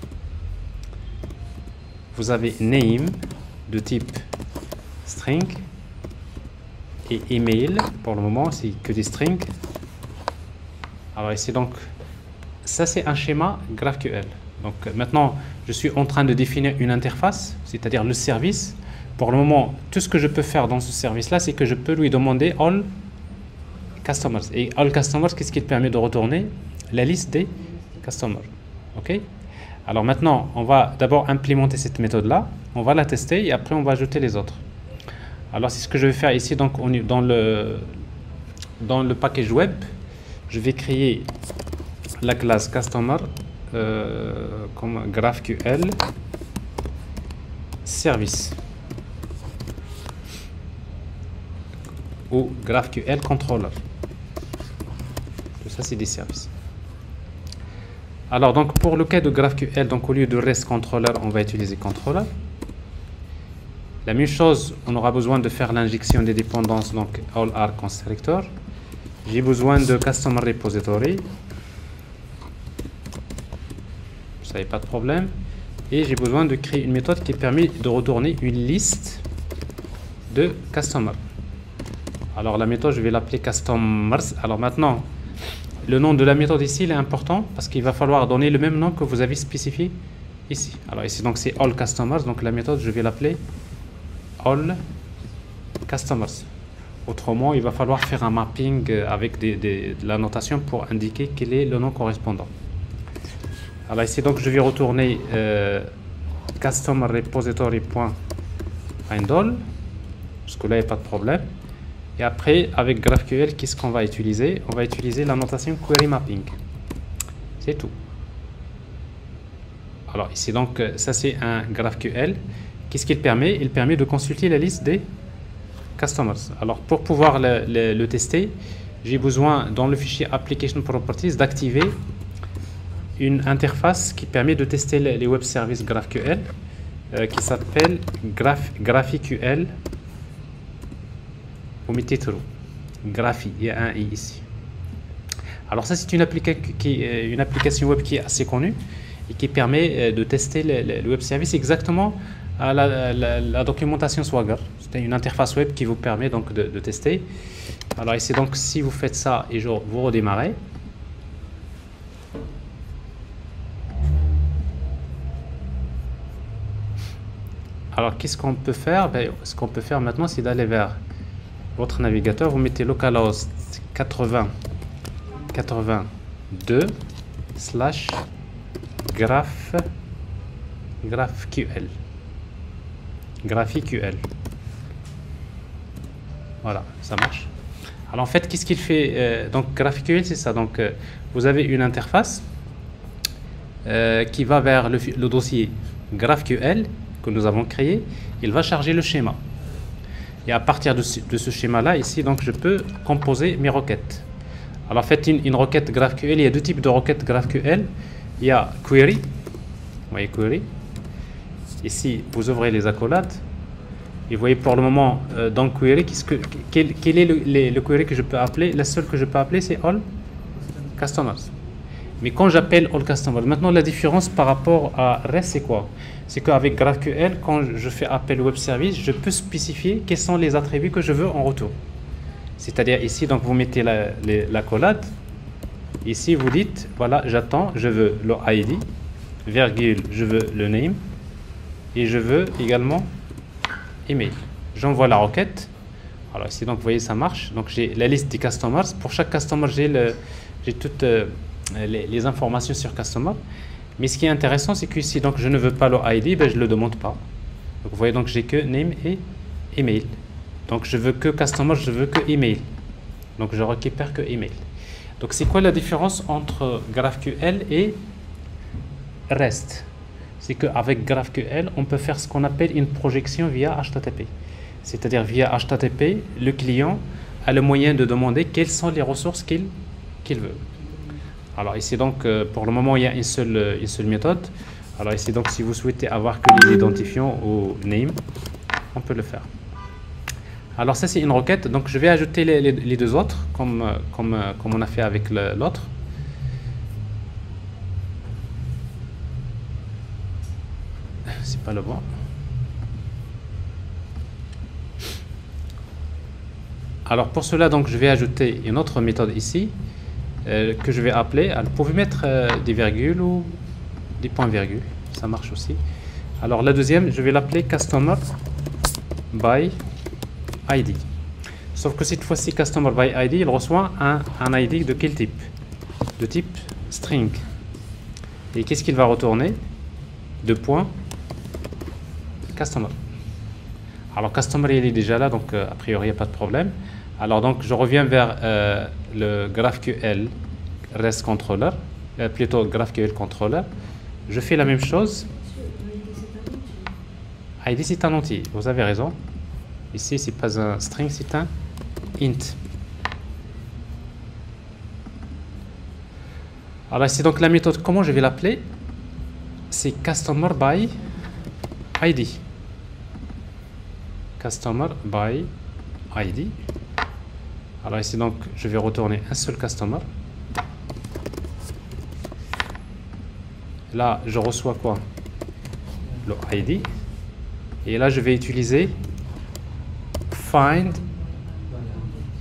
Vous avez name de type string. Et email, pour le moment, c'est que des strings. Alors ici, donc, ça c'est un schéma GraphQL. Donc maintenant, je suis en train de définir une interface, c'est-à-dire le service. Pour le moment, tout ce que je peux faire dans ce service-là, c'est que je peux lui demander all customers. Et all customers, qu'est-ce qui permet de retourner? La liste des customers. OK? Alors maintenant, on va d'abord implémenter cette méthode-là. On va la tester et après, on va ajouter les autres. Alors, c'est ce que je vais faire ici. Donc, on est dans le, dans le package web, je vais créer la classe customer euh, comme GraphQL service ou GraphQL controller. Tout ça, c'est des services. Alors, donc, pour le cas de GraphQL, donc, au lieu de REST controller, on va utiliser controller. La même chose, on aura besoin de faire l'injection des dépendances, donc all are constructor. J'ai besoin de customer repository. Ça n'est pas de problème. Et j'ai besoin de créer une méthode qui permet de retourner une liste de customers. Alors la méthode, je vais l'appeler customers. Alors maintenant, le nom de la méthode ici, il est important parce qu'il va falloir donner le même nom que vous avez spécifié ici. Alors ici, donc c'est all customers. Donc la méthode, je vais l'appeler all customers. Autrement, il va falloir faire un mapping avec des, des, de la notation pour indiquer quel est le nom correspondant. Alors ici, donc je vais retourner euh, customer repository.find all parce que là, il n'y a pas de problème. Et après, avec GraphQL, qu'est-ce qu'on va utiliser? On va utiliser la notation query mapping. C'est tout. Alors ici, donc, ça c'est un GraphQL. Qu'est-ce qu'il permet? Il permet de consulter la liste des customers. Alors pour pouvoir le, le, le tester, j'ai besoin dans le fichier application properties d'activer une interface qui permet de tester les, les web services GraphQL euh, qui s'appelle Graph, GraphQL. Vous mettez true. Graphi, il y a un i ici. Alors ça c'est une, applica qui, une application web qui est assez connue et qui permet de tester le, le, le web service exactement à la, la, la documentation Swagger. C'est une interface web qui vous permet donc de, de tester. Alors ici donc si vous faites ça et genre, vous redémarrez. Alors qu'est-ce qu'on peut faire? Ben, ce qu'on peut faire maintenant c'est d'aller vers votre navigateur, vous mettez localhost quatre-vingts quatre-vingt-deux slash graph GraphQL. GraphQL. Voilà, ça marche. Alors en fait, qu'est-ce qu'il fait? euh, Donc GraphQL, c'est ça. Donc euh, vous avez une interface euh, qui va vers le, le dossier GraphQL que nous avons créé. Il va charger le schéma. Et à partir de ce, de ce schéma-là, ici, donc, je peux composer mes requêtes. Alors, en fait, une, une requête GraphQL, il y a deux types de requêtes GraphQL. Il y a query. Vous voyez, query. Ici, vous ouvrez les accolades. Et vous voyez, pour le moment, euh, dans query, qu'est-ce que, quel, quel est le, les, le query que je peux appeler? La seule que je peux appeler, c'est all customers. Mais quand j'appelle all customers, maintenant, la différence par rapport à REST, c'est quoi? C'est qu'avec GraphQL, quand je fais appel au web service, je peux spécifier quels sont les attributs que je veux en retour. C'est-à-dire ici, donc vous mettez la, les, l'accolade. Ici, vous dites, voilà, j'attends, je veux le I D, virgule, je veux le name, et je veux également email. J'envoie la requête. Alors ici, donc vous voyez, ça marche. Donc j'ai la liste des customers. Pour chaque customer, j'ai le, j'ai toutes euh, les, les informations sur customer. Mais ce qui est intéressant, c'est que ici, donc, je ne veux pas le I D, ben, je ne le demande pas. Donc, vous voyez, donc j'ai que name et email. Donc, je veux que customer, je veux que email. Donc, je récupère que email. Donc, c'est quoi la différence entre GraphQL et REST? C'est qu'avec GraphQL, on peut faire ce qu'on appelle une projection via H T T P. C'est-à-dire, via H T T P, le client a le moyen de demander quelles sont les ressources qu'il qu'il veut. Alors ici donc euh, pour le moment il y a une seule, une seule méthode. Alors ici donc si vous souhaitez avoir que les identifiants au name, on peut le faire. Alors ça c'est une requête, donc je vais ajouter les, les, les deux autres comme, comme, comme on a fait avec l'autre. C'est pas le bon. Alors pour cela donc je vais ajouter une autre méthode ici. Euh, que je vais appeler, alors, vous pouvez mettre euh, des virgules ou des points-virgules, ça marche aussi. Alors la deuxième, je vais l'appeler Customer by I D. Sauf que cette fois-ci, Customer by I D, il reçoit un, un I D de quel type? De type string. Et qu'est-ce qu'il va retourner? Deux points Customer. Alors Customer, il est déjà là, donc euh, a priori, il n'y a pas de problème. Alors donc je reviens vers euh, le GraphQL REST Controller, euh, plutôt GraphQL Controller. Je fais la même chose. I D c'est un entier, vous avez raison. Ici c'est pas un string, c'est un int. Alors c'est donc la méthode, comment je vais l'appeler? C'est Customer by I D. Customer by I D. Alors ici donc je vais retourner un seul customer. Là je reçois quoi? Le I D. Et là je vais utiliser find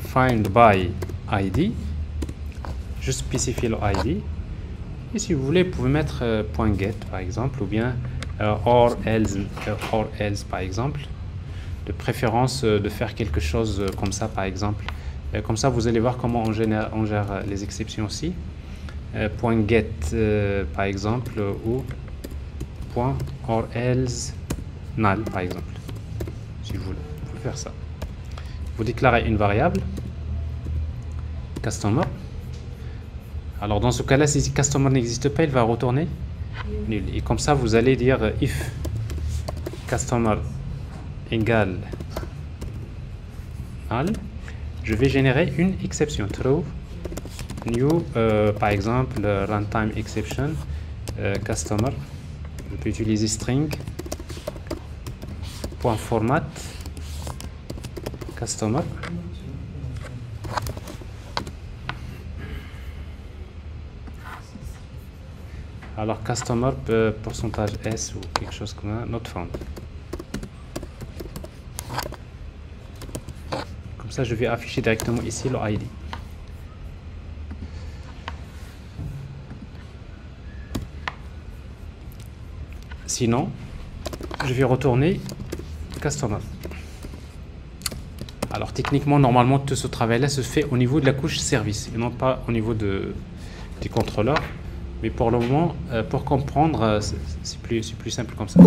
find by I D. Je spécifie le I D. Et si vous voulez, vous pouvez mettre euh, .get par exemple, ou bien euh, or, else, euh, or else par exemple. De préférence euh, de faire quelque chose euh, comme ça par exemple. Euh, comme ça, vous allez voir comment on, génère, on gère euh, les exceptions aussi. Euh, .get euh, par exemple, euh, ou .or else null par exemple. Si vous voulez, vous pouvez faire ça. Vous déclarez une variable customer. Alors dans ce cas-là, si customer n'existe pas, il va retourner nul. Et comme ça, vous allez dire euh, if customer égale null, je vais générer une exception true new euh, par exemple euh, runtime exception euh, customer. Je peux utiliser string point format customer. Alors customer euh, pourcentage S ou quelque chose comme ça, not found. Comme ça, je vais afficher directement ici le I D. Sinon, je vais retourner customer. Alors techniquement, normalement, tout ce travail-là se fait au niveau de la couche service et non pas au niveau de, du contrôleur. Mais pour le moment, euh, pour comprendre, euh, c'est plus, c'est plus simple comme ça.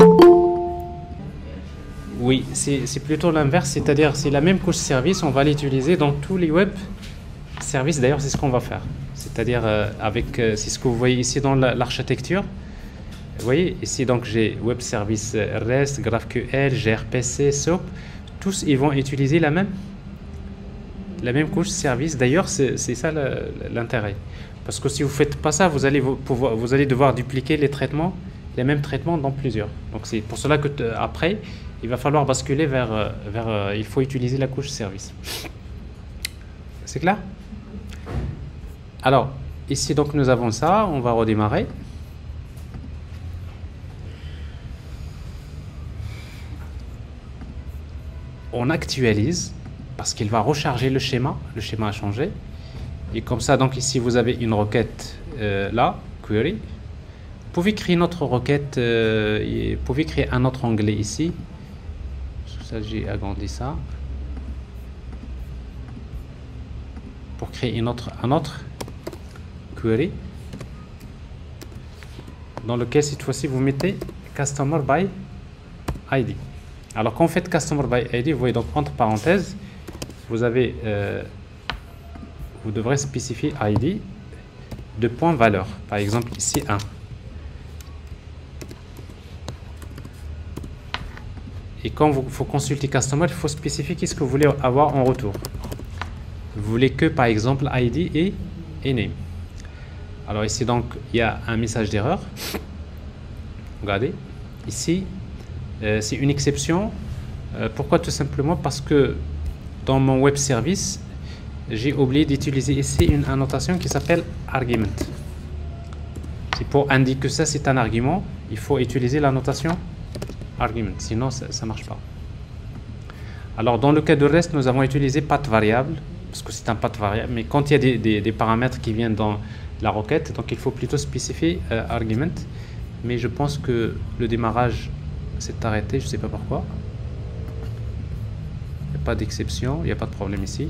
Oui, c'est plutôt l'inverse, c'est-à-dire c'est la même couche service, on va l'utiliser dans tous les web services. D'ailleurs, c'est ce qu'on va faire. C'est-à-dire euh, avec, euh, c'est ce que vous voyez ici dans l'architecture. Vous voyez ici, donc j'ai web service REST, GraphQL, gRPC, SOAP. Tous, ils vont utiliser la même, la même couche service. D'ailleurs, c'est ça l'intérêt. Parce que si vous ne faites pas ça, vous allez, vous, pouvoir, vous allez devoir dupliquer les traitements, les mêmes traitements dans plusieurs. Donc c'est pour cela que après, il va falloir basculer vers, vers... Il faut utiliser la couche service. C'est clair? Alors, ici donc nous avons ça, on va redémarrer. On actualise, parce qu'il va recharger le schéma, le schéma a changé. Et comme ça, donc ici, vous avez une requête euh, là, query. Vous pouvez créer une autre requête, euh, et vous pouvez créer un autre onglet ici. Ça, j'ai agrandi ça. Pour créer une autre, un autre query. Dans lequel, cette fois-ci, vous mettez Customer by I D. Alors, quand vous faites Customer by I D, vous voyez donc entre parenthèses, vous avez... Euh, vous devrez spécifier I D de point valeur. Par exemple, ici un. Et quand il faut consulter Customer, il faut spécifier qu'est-ce que vous voulez avoir en retour. Vous voulez que, par exemple, I D et, et name. Alors ici, donc, il y a un message d'erreur. Regardez. Ici, euh, c'est une exception. Euh, pourquoi? Tout simplement parce que dans mon web service, j'ai oublié d'utiliser ici une annotation qui s'appelle argument. C'est pour indiquer que ça c'est un argument, il faut utiliser la notation argument, sinon ça ne marche pas. Alors dans le cas de REST, nous avons utilisé path variable, parce que c'est un path variable, mais quand il y a des, des, des paramètres qui viennent dans la requête, donc il faut plutôt spécifier euh, argument. Mais je pense que le démarrage s'est arrêté, je ne sais pas pourquoi. Il n'y a pas d'exception, il n'y a pas de problème ici.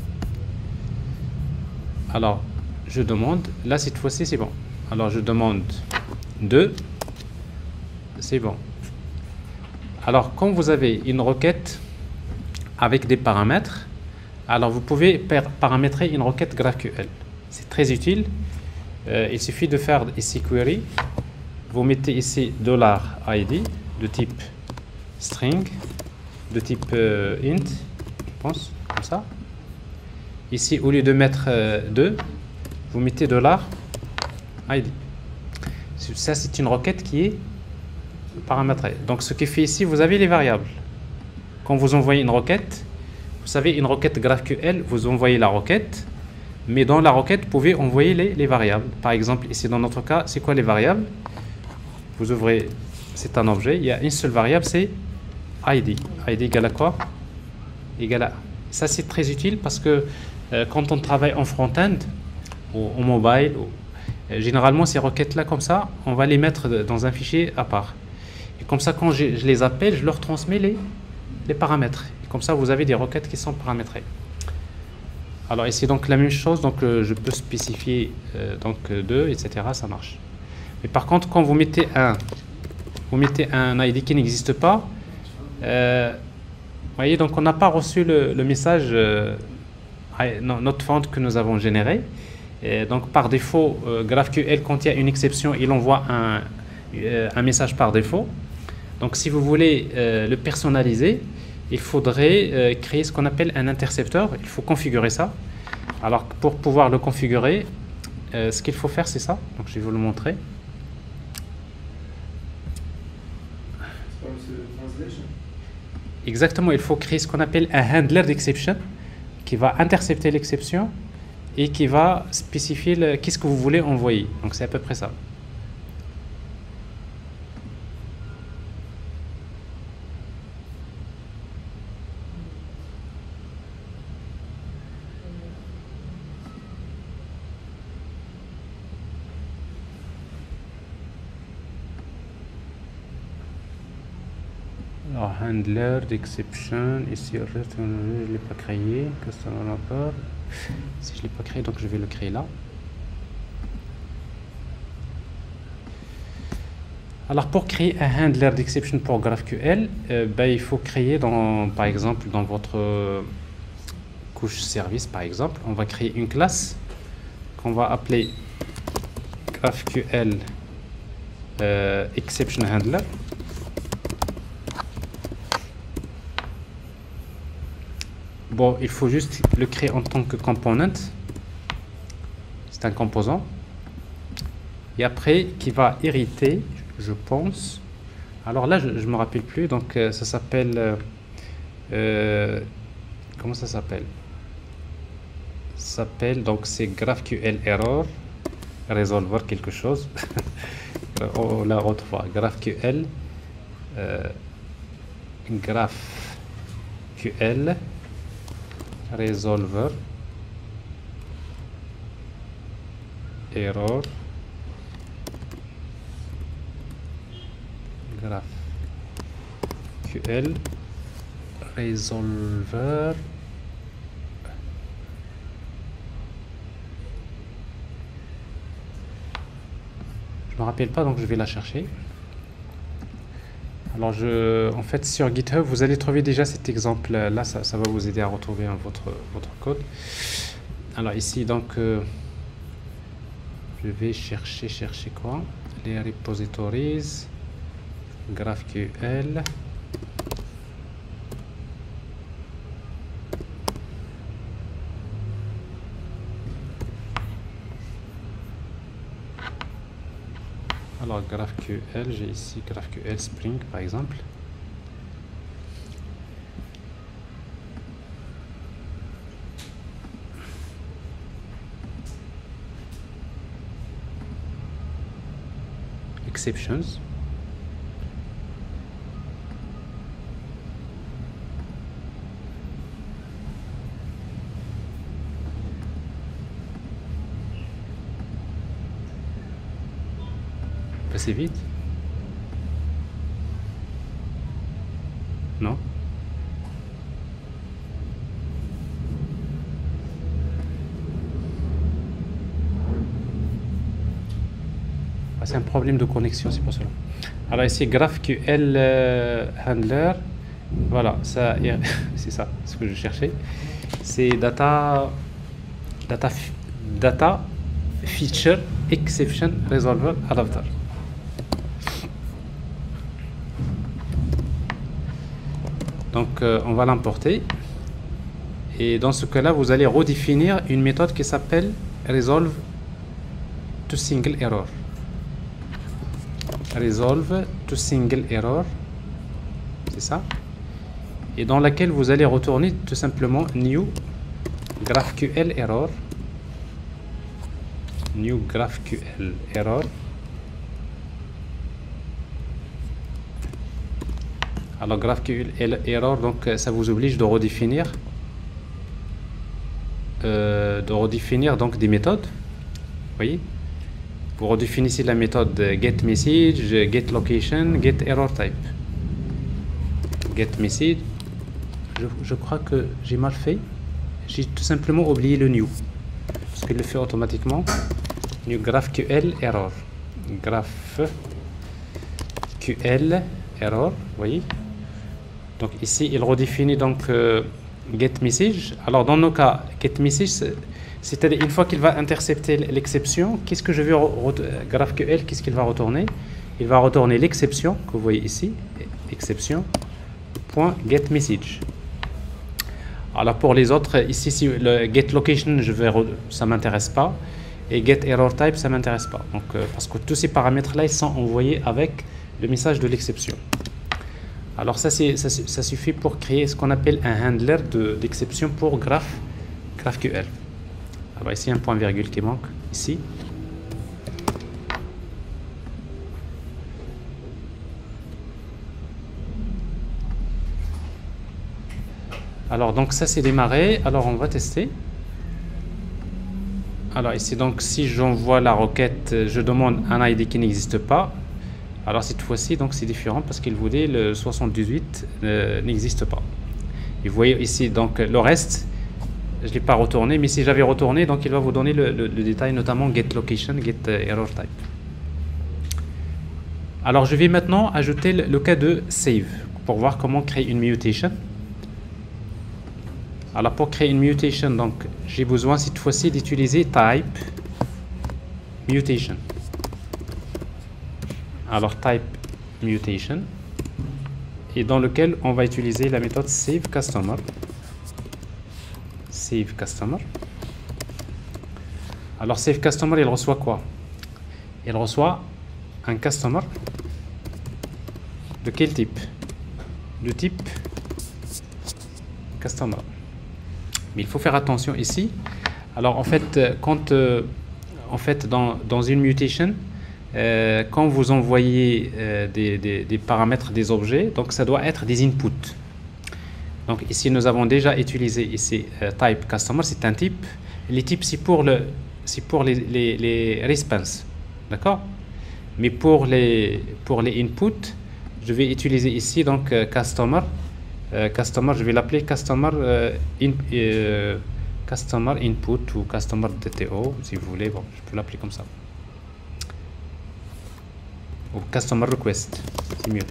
Alors, je demande, là cette fois-ci c'est bon. Alors je demande deux, c'est bon. Alors quand vous avez une requête avec des paramètres, alors vous pouvez paramétrer une requête GraphQL. C'est très utile. Euh, il suffit de faire ici query. Vous mettez ici $id de type string, de type euh, int, je pense, comme ça. Ici, au lieu de mettre euh, deux, vous mettez $id. Ça, c'est une requête qui est paramétrée. Donc, ce qui fait ici, vous avez les variables. Quand vous envoyez une requête, vous savez, une requête GraphQL, vous envoyez la requête, mais dans la requête, vous pouvez envoyer les, les variables. Par exemple, ici, dans notre cas, c'est quoi les variables? Vous ouvrez, c'est un objet, il y a une seule variable, c'est I D. I D égale à quoi? Égale à Ça, c'est très utile parce que euh, quand on travaille en front-end ou en mobile, ou, euh, généralement, ces requêtes-là, comme ça, on va les mettre de- dans un fichier à part. Et comme ça, quand je, je les appelle, je leur transmets les, les paramètres. Et comme ça, vous avez des requêtes qui sont paramétrées. Alors ici, donc, la même chose. Donc, euh, je peux spécifier euh, donc deux, et cetera. Ça marche. Mais par contre, quand vous mettez un, vous mettez un I D qui n'existe pas, euh, vous voyez, donc on n'a pas reçu le, le message euh, notre font que nous avons généré. Et donc par défaut, euh, GraphQL, quand il y a une exception, il envoie un, euh, un message par défaut. Donc si vous voulez euh, le personnaliser, il faudrait euh, créer ce qu'on appelle un intercepteur. Il faut configurer ça. Alors pour pouvoir le configurer, euh, ce qu'il faut faire, c'est ça. Donc je vais vous le montrer. Exactement, il faut créer ce qu'on appelle un handler d'exception qui va intercepter l'exception et qui va spécifier qu'est-ce que vous voulez envoyer. Donc c'est à peu près ça. Alors, handler d'exception, ici, je ne l'ai pas créé, customer wrapper. Si je ne l'ai pas créé, donc je vais le créer là. Alors, pour créer un handler d'exception pour GraphQL, euh, ben, il faut créer, dans, par exemple, dans votre euh, couche service, par exemple, on va créer une classe qu'on va appeler GraphQL euh, Exception Handler. Bon, il faut juste le créer en tant que component. C'est un composant. Et après, qui va hériter, je pense. Alors là, je ne me rappelle plus. Donc, euh, ça s'appelle... Euh, euh, comment ça s'appelle? Ça s'appelle... Donc, c'est GraphQL Error. Resolver quelque chose. On la retrouve. GraphQL. Euh, GraphQL. Resolver error GraphQL Resolver je me rappelle pas, donc je vais la chercher. Alors, je, en fait, sur GitHub, vous allez trouver déjà cet exemple-là. Ça, ça va vous aider à retrouver hein, votre, votre code. Alors, ici, donc, euh, je vais chercher, chercher quoi? Les repositories, GraphQL. Alors, GraphQL, j'ai ici GraphQL Spring, par exemple. Exceptions. Assez vite. Non. Ah, c'est un problème de connexion, c'est pour cela. Alors ici, GraphQL euh, Handler. Voilà, ça, c'est ça, ce que je cherchais. C'est data, data, data Feature Exception Resolver Adapter. Donc, euh, on va l'importer. Et dans ce cas-là, vous allez redéfinir une méthode qui s'appelle Resolve to Single Error. Resolve to Single Error. C'est ça. Et dans laquelle vous allez retourner tout simplement New GraphQL Error. New GraphQL Error. Alors GraphQL Error, donc ça vous oblige de redéfinir euh, de redéfinir donc des méthodes. Vous voyez, vous redéfinissez la méthode getMessage, getLocation, getErrorType. GetMessage, je, je crois que j'ai mal fait. J'ai tout simplement oublié le new, parce qu'il le fait automatiquement. New GraphQL error. GraphQL error, vous voyez. Donc ici, il redéfinit donc euh, getMessage. Alors dans nos cas, getMessage, c'est-à-dire une fois qu'il va intercepter l'exception, qu'est-ce que je vais GraphQL, qu'est-ce qu'il va retourner? Il va retourner l'exception que vous voyez ici, exception point getMessage. Alors pour les autres, ici, si le getLocation, je vais ça m'intéresse pas, et getErrorType, ça m'intéresse pas. Donc euh, parce que tous ces paramètres-là, ils sont envoyés avec le message de l'exception. Alors ça, ça, ça suffit pour créer ce qu'on appelle un handler d'exception pour graph, GraphQL. Alors ici, un point virgule qui manque, ici. Alors donc ça c'est démarré, alors on va tester. Alors ici donc si j'envoie la requête, je demande un I D qui n'existe pas. Alors cette fois-ci donc c'est différent parce qu'il vous dit le soixante-dix-huit euh, n'existe pas. Et vous voyez ici donc le reste, je ne l'ai pas retourné, mais si j'avais retourné, donc il va vous donner le, le, le détail, notamment getLocation, getErrorType. Alors je vais maintenant ajouter le, le cas de save pour voir comment créer une mutation. Alors pour créer une mutation, donc j'ai besoin cette fois-ci d'utiliser type mutation. Alors type mutation, et dans lequel on va utiliser la méthode saveCustomer. SaveCustomer. Alors saveCustomer, il reçoit quoi? Il reçoit un customer de quel type? De type customer. Mais il faut faire attention ici. Alors en fait, quand euh, en fait dans, dans une mutation, euh, quand vous envoyez euh, des, des, des paramètres, des objets, donc ça doit être des inputs. Donc ici nous avons déjà utilisé ici euh, type customer, c'est un type. Les types c'est pour le c'est pour les, les, les responses, d'accord? Mais pour les pour les inputs, je vais utiliser ici donc euh, customer. Euh, customer, je vais l'appeler customer, euh, in, euh, customer input ou customer D T O, si vous voulez, bon, je peux l'appeler comme ça. Ou customer request, c'est mieux.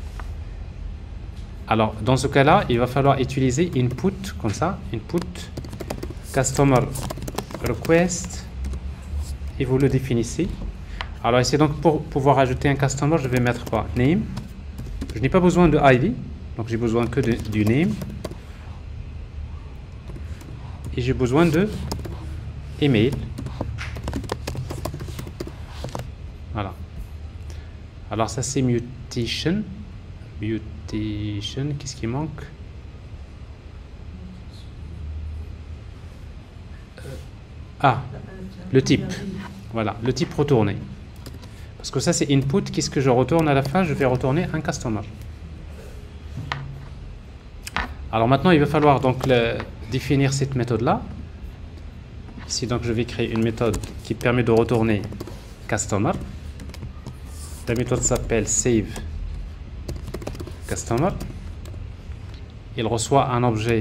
Alors, dans ce cas-là, il va falloir utiliser input, comme ça, input, customer request, et vous le définissez. Alors ici, donc, pour pouvoir ajouter un customer, je vais mettre quoi? Name. Je n'ai pas besoin de I D. Donc j'ai besoin que de, du name et j'ai besoin de email. Voilà. Alors ça c'est mutation. Mutation, qu'est-ce qui manque? Ah, le type. Voilà, le type retourné. Parce que ça c'est input. Qu'est-ce que je retourne à la fin? Je vais retourner un customer. Alors maintenant, il va falloir donc le, définir cette méthode-là. Ici, donc, je vais créer une méthode qui permet de retourner customer. La méthode s'appelle saveCustomer. Il reçoit un objet.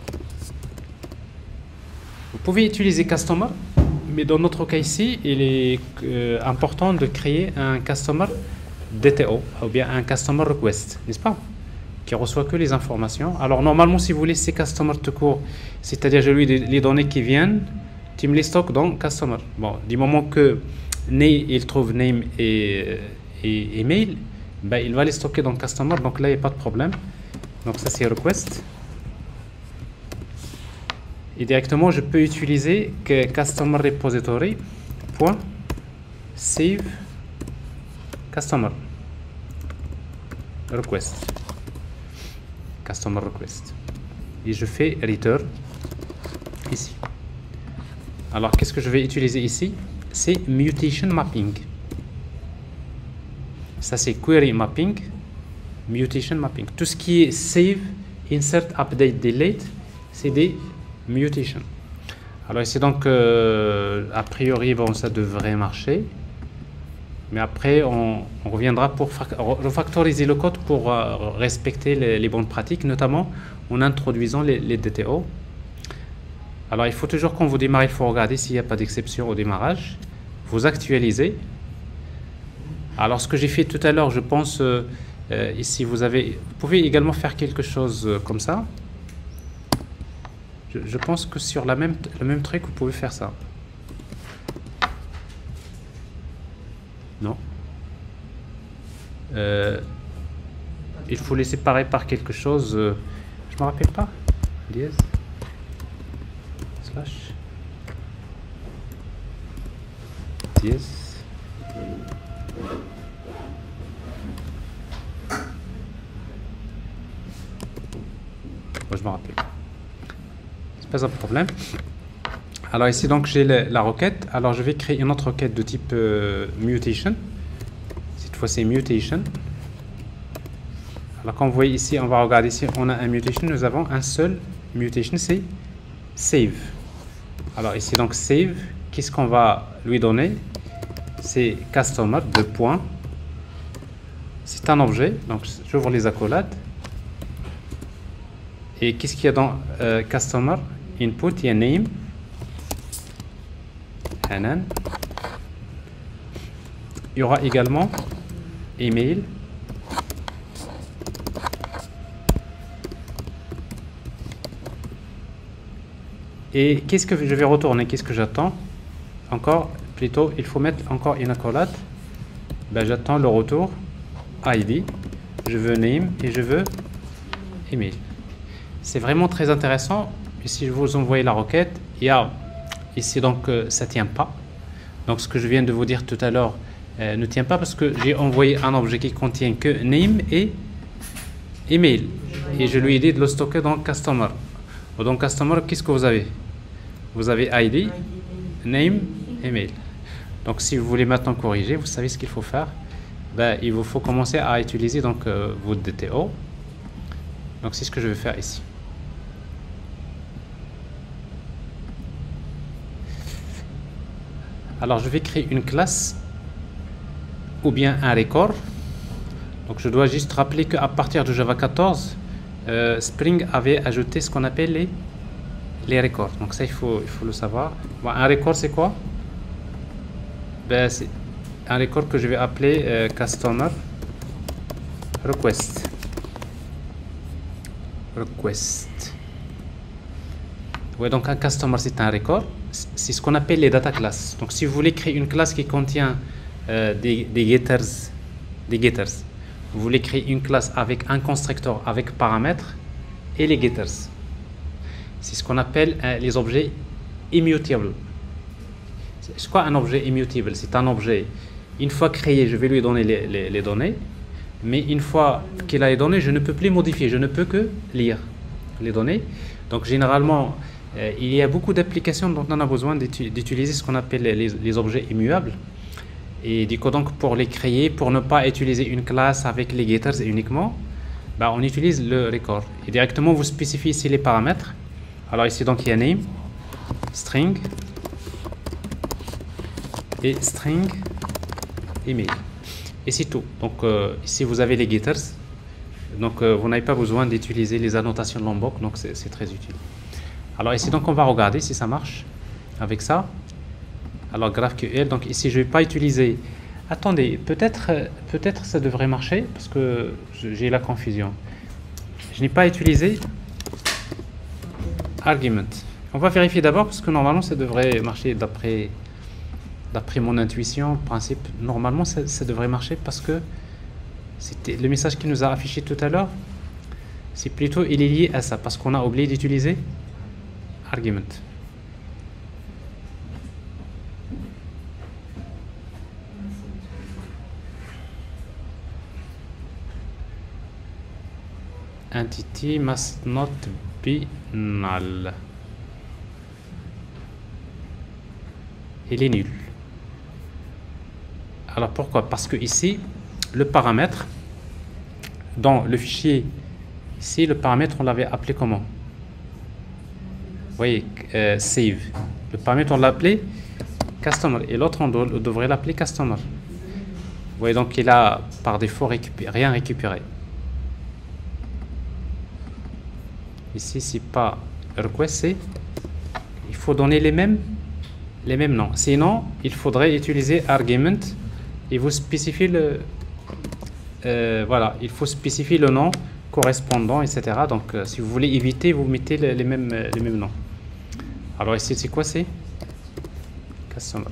Vous pouvez utiliser customer, mais dans notre cas ici, il est euh, important de créer un customer D T O ou bien un customer request, n'est-ce pas? Qui reçoit que les informations. Alors normalement, si vous laissez customer tout court, c'est-à-dire je lui les données qui viennent, tu me les stockes dans customer. Bon, du moment que il trouve name et, et email, ben, il va les stocker dans customer. Donc là, il n'y a pas de problème. Donc ça c'est request. Et directement, je peux utiliser que customer repository point save customer request. Customer request. Et je fais return ici. Alors, qu'est-ce que je vais utiliser ici? C'est mutation mapping. Ça, c'est query mapping, mutation mapping. Tout ce qui est save, insert, update, delete, c'est des mutations. Alors ici donc, euh, a priori, bon, ça devrait marcher. Mais après, on, on reviendra pour refactoriser le code pour euh, respecter les, les bonnes pratiques, notamment en introduisant les, les D T O. Alors il faut toujours, quand vous démarrez, il faut regarder s'il n'y a pas d'exception au démarrage. Vous actualisez. Alors ce que j'ai fait tout à l'heure, je pense, euh, euh, ici vous avez, vous pouvez également faire quelque chose euh, comme ça. Je, je pense que sur la même, le même truc, vous pouvez faire ça. Non. Euh, il faut les séparer par quelque chose. Euh, je me rappelle pas. Dièse. Slash. Dièse. Bon, je me rappelle. C'est pas un problème. Alors ici donc j'ai la, la requête. Alors je vais créer une autre requête de type euh, mutation. Cette fois c'est mutation. Alors comme vous voyez ici, on va regarder ici, on a un mutation. Nous avons un seul mutation, c'est save. Alors ici donc save. Qu'est-ce qu'on va lui donner? C'est customer de points. C'est un objet. Donc j'ouvre les accolades. Et qu'est-ce qu'il y a dans euh, customer input? Il y a name. Hanan. Il y aura également email. Et qu'est-ce que je vais retourner? Qu'est-ce que j'attends? Encore, plutôt, il faut mettre encore une accolade. Ben, j'attends le retour I D. Je veux name et je veux email. C'est vraiment très intéressant. Et si je vous envoie la requête, il y a ici donc euh, ça tient pas. Donc ce que je viens de vous dire tout à l'heure euh, ne tient pas parce que j'ai envoyé un objet qui contient que name et email. Et je lui ai dit de le stocker dans customer. Dans customer, qu'est-ce que vous avez? Vous avez I D, name, email. Donc si vous voulez maintenant corriger, vous savez ce qu'il faut faire. Ben, il vous faut commencer à utiliser donc euh, votre D T O. Donc c'est ce que je vais faire ici. Alors je vais créer une classe ou bien un record. Donc je dois juste rappeler qu'à partir de Java quatorze, euh, Spring avait ajouté ce qu'on appelle les, les records. Donc ça il faut, il faut le savoir. Bon, un record c'est quoi? Ben, c'est un record que je vais appeler euh, customer request. Request. Ouais, donc un customer c'est un record. C'est ce qu'on appelle les data classes. Donc si vous voulez créer une classe qui contient euh, des, des getters, des getters, vous voulez créer une classe avec un constructeur avec paramètres et les getters. C'est ce qu'on appelle euh, les objets immutables. C'est quoi un objet immutable? C'est un objet, une fois créé, je vais lui donner les, les, les données, mais une fois qu'il a les données, je ne peux plus modifier, je ne peux que lire les données. Donc généralement, euh, il y a beaucoup d'applications dont on a besoin d'utiliser ce qu'on appelle les, les objets immuables. Et du coup, donc, pour les créer, pour ne pas utiliser une classe avec les getters uniquement, bah, on utilise le record. Et directement, vous spécifiez ici les paramètres. Alors ici, donc, il y a name, string, et string email. Et c'est tout. Donc euh, ici, vous avez les getters. Donc euh, vous n'avez pas besoin d'utiliser les annotations Lombok. Donc c'est très utile. Alors ici, donc, on va regarder si ça marche avec ça. Alors GraphQL, donc ici je ne vais pas utiliser. Attendez, peut-être peut-être ça devrait marcher parce que j'ai la confusion. Je n'ai pas utilisé argument. On va vérifier d'abord parce que normalement ça devrait marcher d'après d'après mon intuition. En principe, normalement ça, ça devrait marcher parce que c'était le message qui nous a affiché tout à l'heure. C'est plutôt il est lié à ça parce qu'on a oublié d'utiliser argument. Entity must not be null. Il est nul. Alors pourquoi? Parce que ici, le paramètre, dans le fichier, ici, le paramètre, on l'avait appelé comment? Vous voyez, euh, save. Le paramètre, on l'appelait customer. Et l'autre, on, on devrait l'appeler customer. Vous voyez, donc il a par défaut récupéré, rien récupéré. Ici, c'est pas request, c'est il faut donner les mêmes, les mêmes noms. Sinon, il faudrait utiliser argument et vous spécifier le, euh, voilà, il faut spécifier le nom correspondant, et cetera. Donc, euh, si vous voulez éviter, vous mettez les, les mêmes, les mêmes noms. Alors ici, c'est quoi, c'est customer.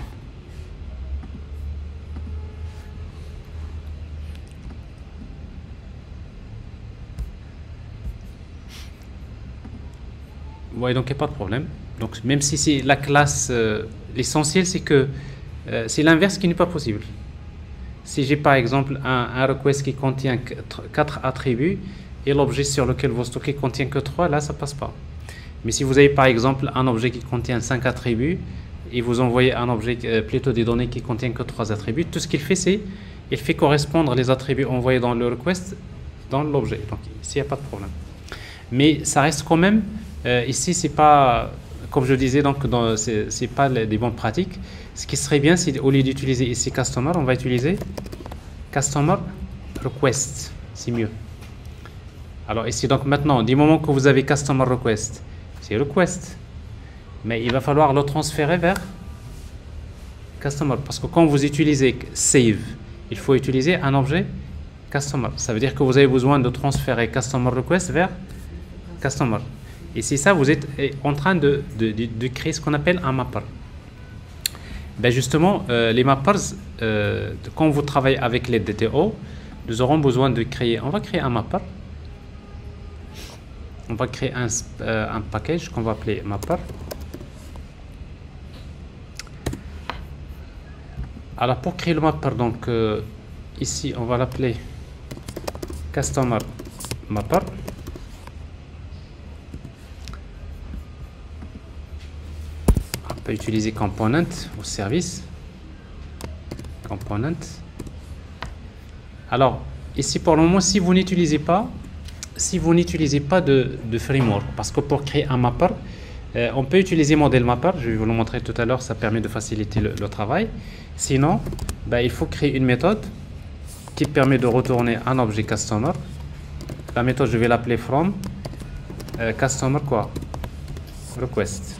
Oui, donc il n'y a pas de problème. Donc, même si c'est la classe, euh, l'essentiel, c'est que euh, c'est l'inverse qui n'est pas possible. Si j'ai par exemple un, un request qui contient quatre attributs et l'objet sur lequel vous stockez contient que trois, là, ça passe pas. Mais si vous avez par exemple un objet qui contient cinq attributs et vous envoyez un objet, euh, plutôt des données qui contient que trois attributs, tout ce qu'il fait, c'est il fait correspondre les attributs envoyés dans le request dans l'objet. Donc, ici, il n'y a pas de problème. Mais ça reste quand même. Euh, ici, c'est pas, comme je disais, donc c'est c'est pas les, des bonnes pratiques. Ce qui serait bien, c'est au lieu d'utiliser ici customer, on va utiliser customer request. C'est mieux. Alors ici, donc maintenant, du moment que vous avez customer request, c'est request, mais il va falloir le transférer vers customer, parce que quand vous utilisez save, il faut utiliser un objet customer. Ça veut dire que vous avez besoin de transférer customer request vers customer. Et c'est ça, vous êtes en train de, de, de, de créer ce qu'on appelle un mapper. Ben justement, euh, les mappers, euh, quand vous travaillez avec les D T O, nous aurons besoin de créer, on va créer un mapper. On va créer un, euh, un package qu'on va appeler mapper. Alors pour créer le mapper, donc euh, ici on va l'appeler customer mapper. On peut utiliser component ou service. Component. Alors ici pour le moment, si vous n'utilisez pas, si vous n'utilisez pas de, de framework, parce que pour créer un mapper, euh, on peut utiliser model mapper. Je vais vous le montrer tout à l'heure, ça permet de faciliter le, le travail. Sinon, ben, il faut créer une méthode qui permet de retourner un objet customer. La méthode, je vais l'appeler from euh, customer quoi request.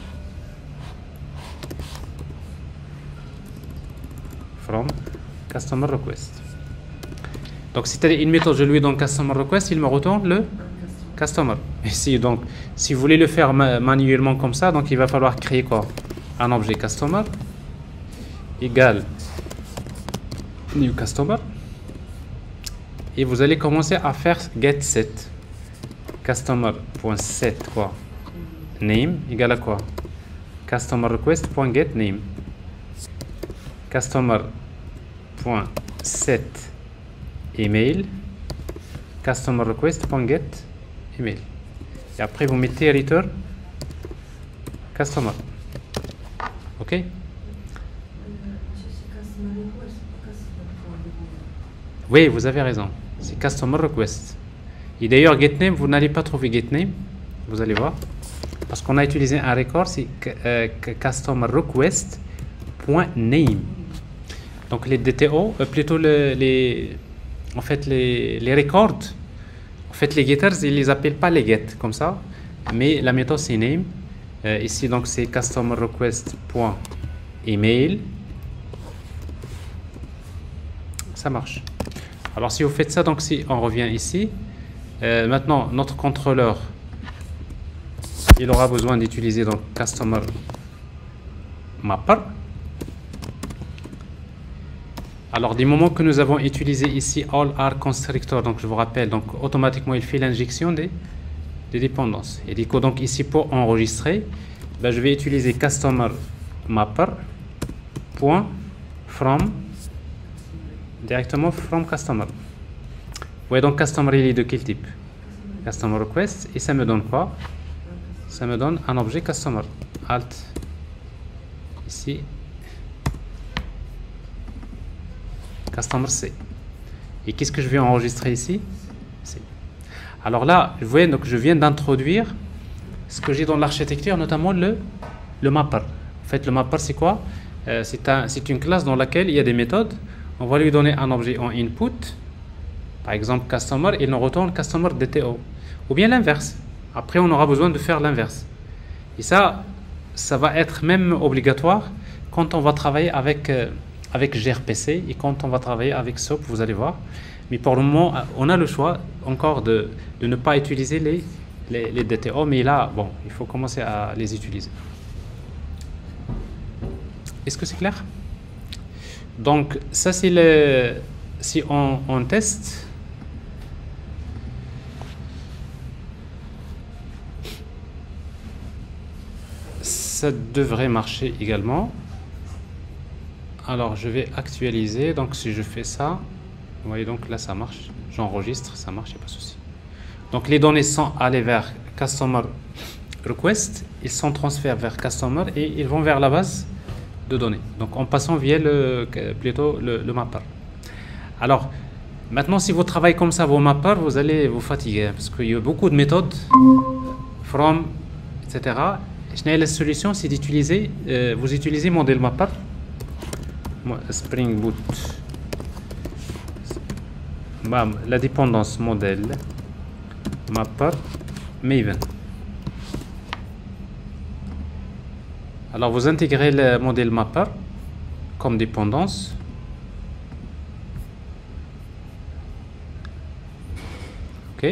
From customer request. Donc, c'est une méthode, je lui donne customer request, il me retourne le customer. Ici, donc, si vous voulez le faire ma manuellement comme ça, donc il va falloir créer quoi? Un objet customer égale new customer. Et vous allez commencer à faire get set. Customer.set quoi? Name égale à quoi? Customer request.get name. Customer.set email. Customer request.get email. Et après vous mettez return customer. Ok? Oui, vous avez raison. C'est customer request. Et d'ailleurs, getName, vous n'allez pas trouver getName. Vous allez voir. Parce qu'on a utilisé un record, c'est euh, customer request.name. Donc les D T O, euh, plutôt le, les, en fait les, les records, en fait les getters, ils les appellent pas les get comme ça, mais la méthode c'est name. Euh, ici donc c'est customer request.email. Ça marche. Alors si vous faites ça, donc si on revient ici, euh, maintenant notre contrôleur, il aura besoin d'utiliser donc customer mapper. Alors du moment que nous avons utilisé ici all are constructor, donc je vous rappelle, donc automatiquement il fait l'injection des, des dépendances. Et du coup donc ici pour enregistrer, ben, je vais utiliser customer mapper point from directement from customer. Vous voyez donc customer il est de quel type? Customer request, et ça me donne quoi? Ça me donne un objet customer. Alt ici customer C. Et qu'est-ce que je vais enregistrer ici? C. Alors là, vous voyez, donc je viens d'introduire ce que j'ai dans l'architecture, notamment le le mapper. En fait, le mapper, c'est quoi? euh, C'est un, c'est une classe dans laquelle il y a des méthodes. On va lui donner un objet en input, par exemple customer, et il nous retourne customer D T O. Ou bien l'inverse. Après, on aura besoin de faire l'inverse. Et ça, ça va être même obligatoire quand on va travailler avec, euh, avec gRPC et quand on va travailler avec S O A P, vous allez voir. Mais pour le moment, on a le choix encore de, de ne pas utiliser les, les, les D T O, mais là, bon, il faut commencer à les utiliser. Est-ce que c'est clair? Donc, ça, c'est le... Si on, on teste... Ça devrait marcher également. Alors, je vais actualiser. Donc, si je fais ça, vous voyez, donc là, ça marche. J'enregistre, ça marche, il n'y a pas de souci. Donc, les données sont allées vers Customer Request. Ils sont transférés vers Customer et ils vont vers la base de données. Donc, en passant via le, plutôt le, le mapper. Alors, maintenant, si vous travaillez comme ça, vos mappers, vous allez vous fatiguer parce qu'il y a beaucoup de méthodes, from, et cetera. La solution, c'est d'utiliser, euh, vous utilisez modèle mapper, Spring Boot, bam, la dépendance modèle mapper Maven. Alors vous intégrez le modèle mapper comme dépendance. Ok.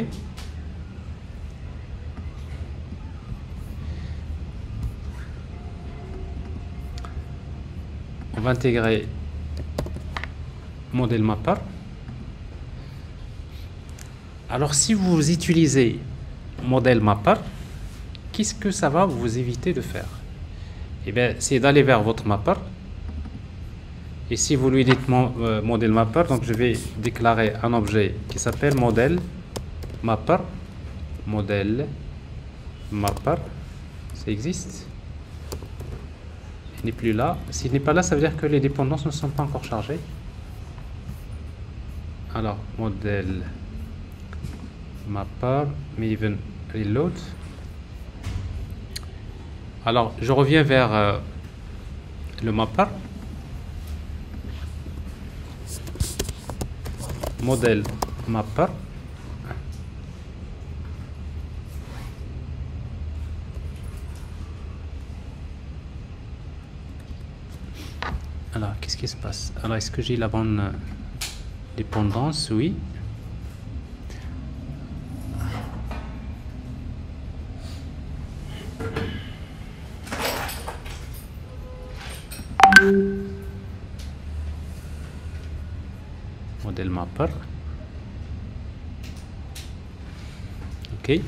On va intégrer modèle mapper. Alors si vous utilisez modèle mapper, qu'est-ce que ça va vous éviter de faire? Eh bien, c'est d'aller vers votre mapper. Et si vous lui dites mon, euh, modèle mapper, donc je vais déclarer un objet qui s'appelle modèle mapper. Modèle mapper, ça existe. Il n'est plus là. S'il n'est pas là, ça veut dire que les dépendances ne sont pas encore chargées. Alors, modèle mapper, Maven reload. Alors, je reviens vers euh, le mapper. Modèle mapper. Alors, qu'est-ce qui se passe? Alors, est-ce que j'ai la bonne euh, dépendance? Oui. Modèle mapper. OK.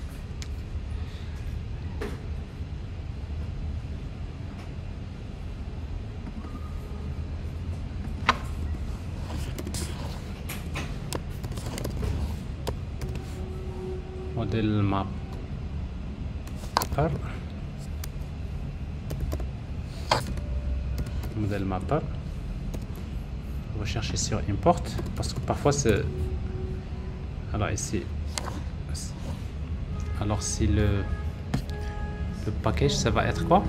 Modèle mapper. Modèle mapper. Rechercher sur import parce que parfois c'est. Alors ici. Alors si le le package, ça va être quoi?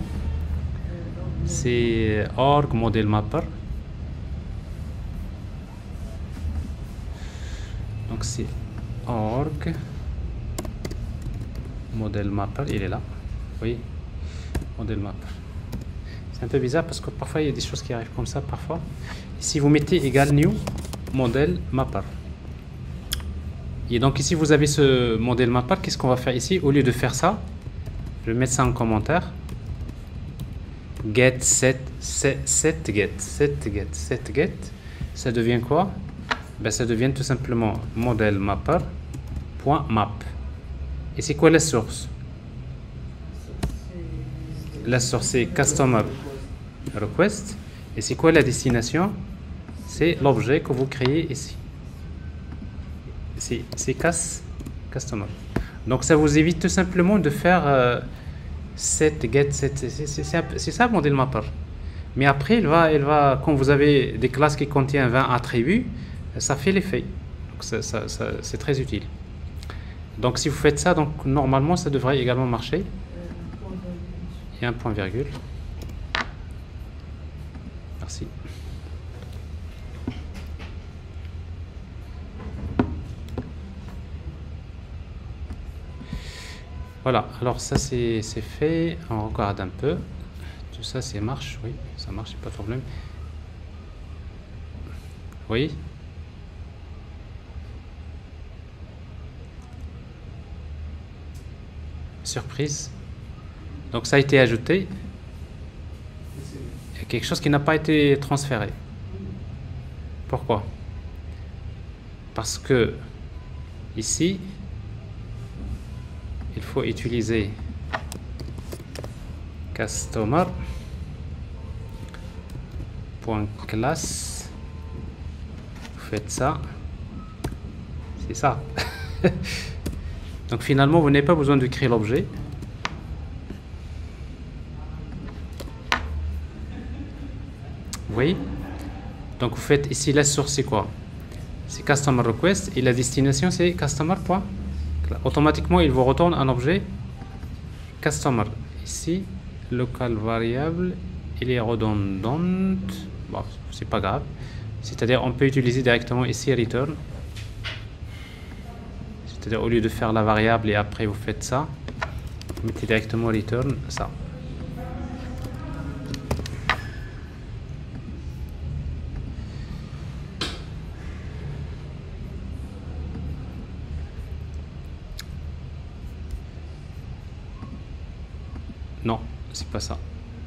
C'est org modèle mapper. Donc c'est org modèle mapper, il est là. Oui, modèle mapper. C'est un peu bizarre parce que parfois il y a des choses qui arrivent comme ça parfois. Si vous mettez égal new modèle mapper. Et donc ici vous avez ce modèle mapper. Qu'est-ce qu'on va faire ici? Au lieu de faire ça, je vais mettre ça en commentaire. Get set set, set get set get set get. Ça devient quoi? Ben ça devient tout simplement modèle mapper point map. Et c'est quoi la source? La source c'est customer request. Et c'est quoi la destination? C'est l'objet que vous créez ici. C'est cas customer. Donc ça vous évite tout simplement de faire euh, set get set. C'est ça le modèle mapper. Mais après il va, il va, quand vous avez des classes qui contiennent vingt attributs, ça fait l'effet. Donc ça, ça, ça, c'est très utile. Donc si vous faites ça, donc normalement ça devrait également marcher. et un point virgule. Merci. Voilà, alors ça c'est fait. On regarde un peu. Tout ça, c'est marche, oui, ça marche, pas de problème. Oui. Surprise. Donc ça a été ajouté. Il y a quelque chose qui n'a pas été transféré. Pourquoi? Parce que ici, il faut utiliser customer point classe. Vous faites ça. C'est ça. Donc finalement, vous n'avez pas besoin de créer l'objet. Vous voyez? Donc vous faites ici la source, c'est quoi? C'est customer request et la destination c'est customer. Automatiquement, il vous retourne un objet customer. Ici, local variable, il est redondant. Bon, c'est pas grave. C'est-à-dire, on peut utiliser directement ici return. C'est-à-dire, au lieu de faire la variable et après vous faites ça, vous mettez directement return ça. Non, c'est pas ça.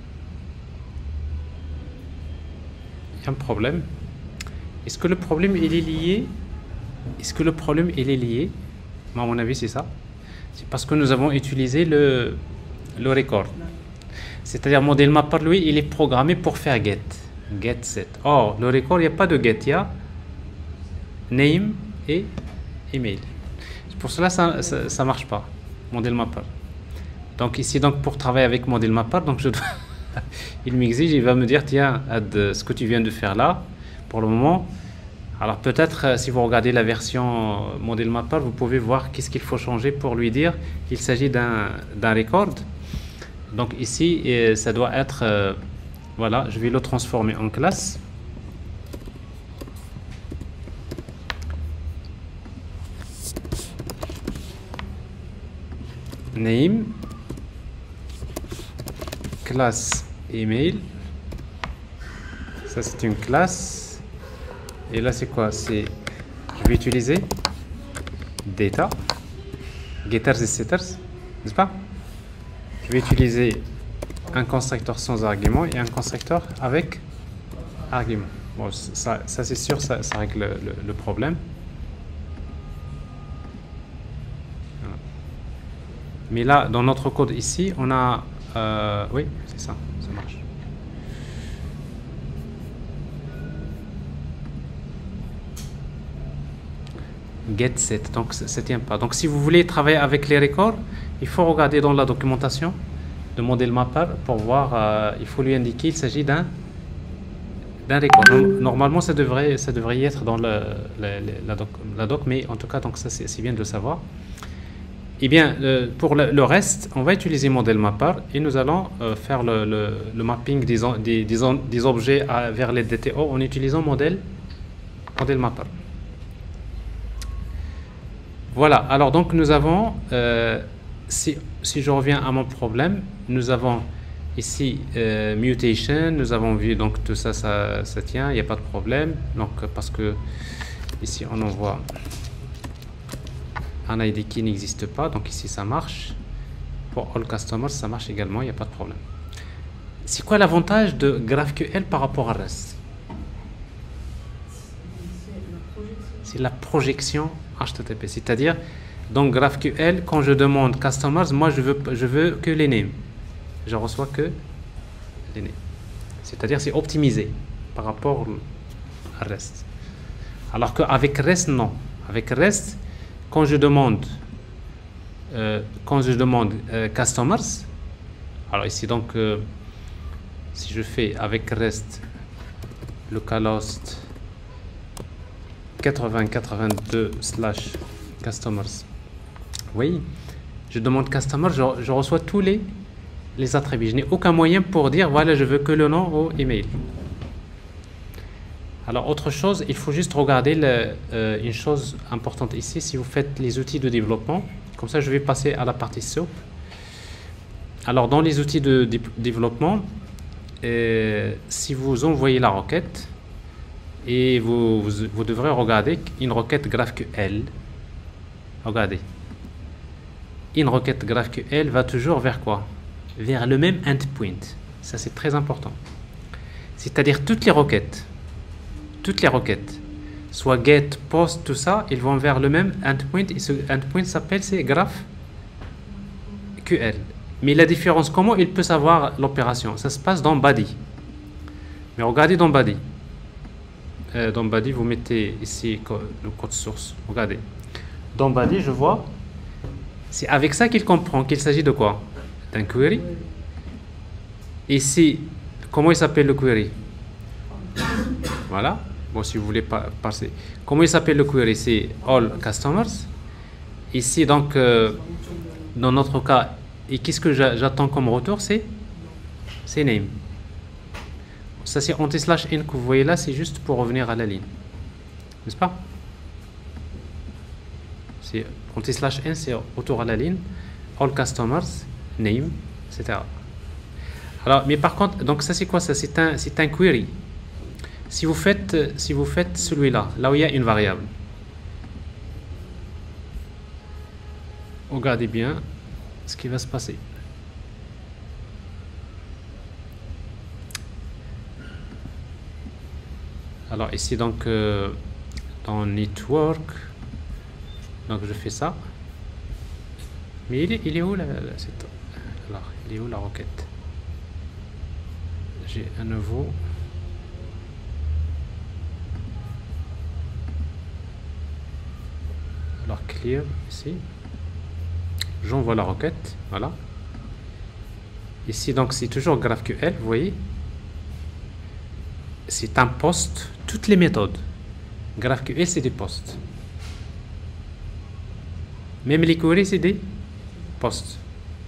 Il y a un problème. Est-ce que le problème il est lié? Est-ce que le problème il est lié? À mon avis, c'est ça. C'est parce que nous avons utilisé le, le record. C'est-à-dire, modèle mapper, lui, il est programmé pour faire get. Get set. Or, le record, il n'y a pas de get. Il y a name et email. Pour cela, ça ne marche pas. Modèle mapper. Donc ici, donc pour travailler avec modèle mapper, donc je dois il m'exige, il va me dire tiens, Ad, ce que tu viens de faire là, pour le moment. Alors peut-être si vous regardez la version modèle mapper, vous pouvez voir qu'est-ce qu'il faut changer pour lui dire qu'il s'agit d'un d'un record. Donc ici, et ça doit être euh, voilà, je vais le transformer en classe. Name classe email, ça c'est une classe, et là c'est quoi? C'est, je vais utiliser data, getters et setters, n'est-ce pas? Je vais utiliser un constructeur sans argument et un constructeur avec argument. Bon, ça, ça c'est sûr, ça, ça règle le, le, le problème. Voilà. Mais là, dans notre code ici, on a Euh, oui, c'est ça, ça marche. Get set, donc ça ne tient pas. Donc si vous voulez travailler avec les records, il faut regarder dans la documentation de modèle mapper pour voir, euh, il faut lui indiquer qu'il s'agit d'un d'un record. Normalement, ça devrait, ça devrait y être dans le, le, la, doc, la doc, mais en tout cas, donc ça c'est bien de le savoir. Eh bien, euh, pour le, le reste, on va utiliser modèle mapper et nous allons euh, faire le, le, le mapping des, des, des, des objets à, vers les D T O en utilisant modèle, modèle mapper. Voilà, alors donc nous avons, euh, si, si je reviens à mon problème, nous avons ici euh, mutation, nous avons vu donc tout ça, ça, ça tient, il n'y a pas de problème. Donc parce que ici on envoie un I D qui n'existe pas, donc ici ça marche. Pour all customers, ça marche également, il n'y a pas de problème. C'est quoi l'avantage de GraphQL par rapport à REST? C'est la projection H T T P, c'est-à-dire dans GraphQL, quand je demande customers, moi je veux, je veux que les names. Je reçois que les names. C'est-à-dire c'est optimisé par rapport à REST. Alors qu'avec REST, non. Avec REST, quand je demande, euh, quand je demande euh, customers, alors ici donc, euh, si je fais avec REST localhost quatre-vingts quatre-vingt-deux slash customers, oui, je demande customers, je, je reçois tous les les attributs. Je n'ai aucun moyen pour dire, voilà, je veux que le nom au email. Alors, autre chose, il faut juste regarder le, euh, une chose importante ici. Si vous faites les outils de développement, comme ça, je vais passer à la partie SOAP. Alors, dans les outils de dé développement, euh, si vous envoyez la requête, et vous, vous, vous devrez regarder une requête GraphQL. Regardez. Une requête GraphQL va toujours vers quoi? Vers le même endpoint. Ça, c'est très important. C'est-à-dire toutes les requêtes, toutes les requêtes, soit get, post, tout ça, ils vont vers le même endpoint. Et ce endpoint s'appelle, c'est GraphQL. Mais la différence, comment il peut savoir l'opération? Ça se passe dans body. Mais regardez dans body. Euh, dans body, vous mettez ici le code source. Regardez. Dans body, je vois. C'est avec ça qu'il comprend qu'il s'agit de quoi? D'un query. Ici, comment il s'appelle le query? Voilà. Bon, si vous voulez pas passer. Comment il s'appelle le query? C'est all customers. Ici, donc, euh, dans notre cas, et qu'est-ce que j'attends comme retour? C'est c'est name. Ça, c'est anti-slash n que vous voyez là, c'est juste pour revenir à la ligne. N'est-ce pas? C'est anti-slash n, c'est retour à la ligne. All customers, name, et cetera. Alors, mais par contre, donc ça, c'est quoi ça? C'est un, c'est un query. Si vous faites, si vous faites celui-là, là où il y a une variable, regardez bien ce qui va se passer. Alors ici donc euh, dans network, donc je fais ça. Mais il est, il est où la, la alors il est où la requête? J'ai un nouveau. Alors clear ici. J'envoie la requête, voilà. Ici donc c'est toujours GraphQL, vous voyez. C'est un post, toutes les méthodes. GraphQL, c'est des posts. Même les queries, c'est des posts.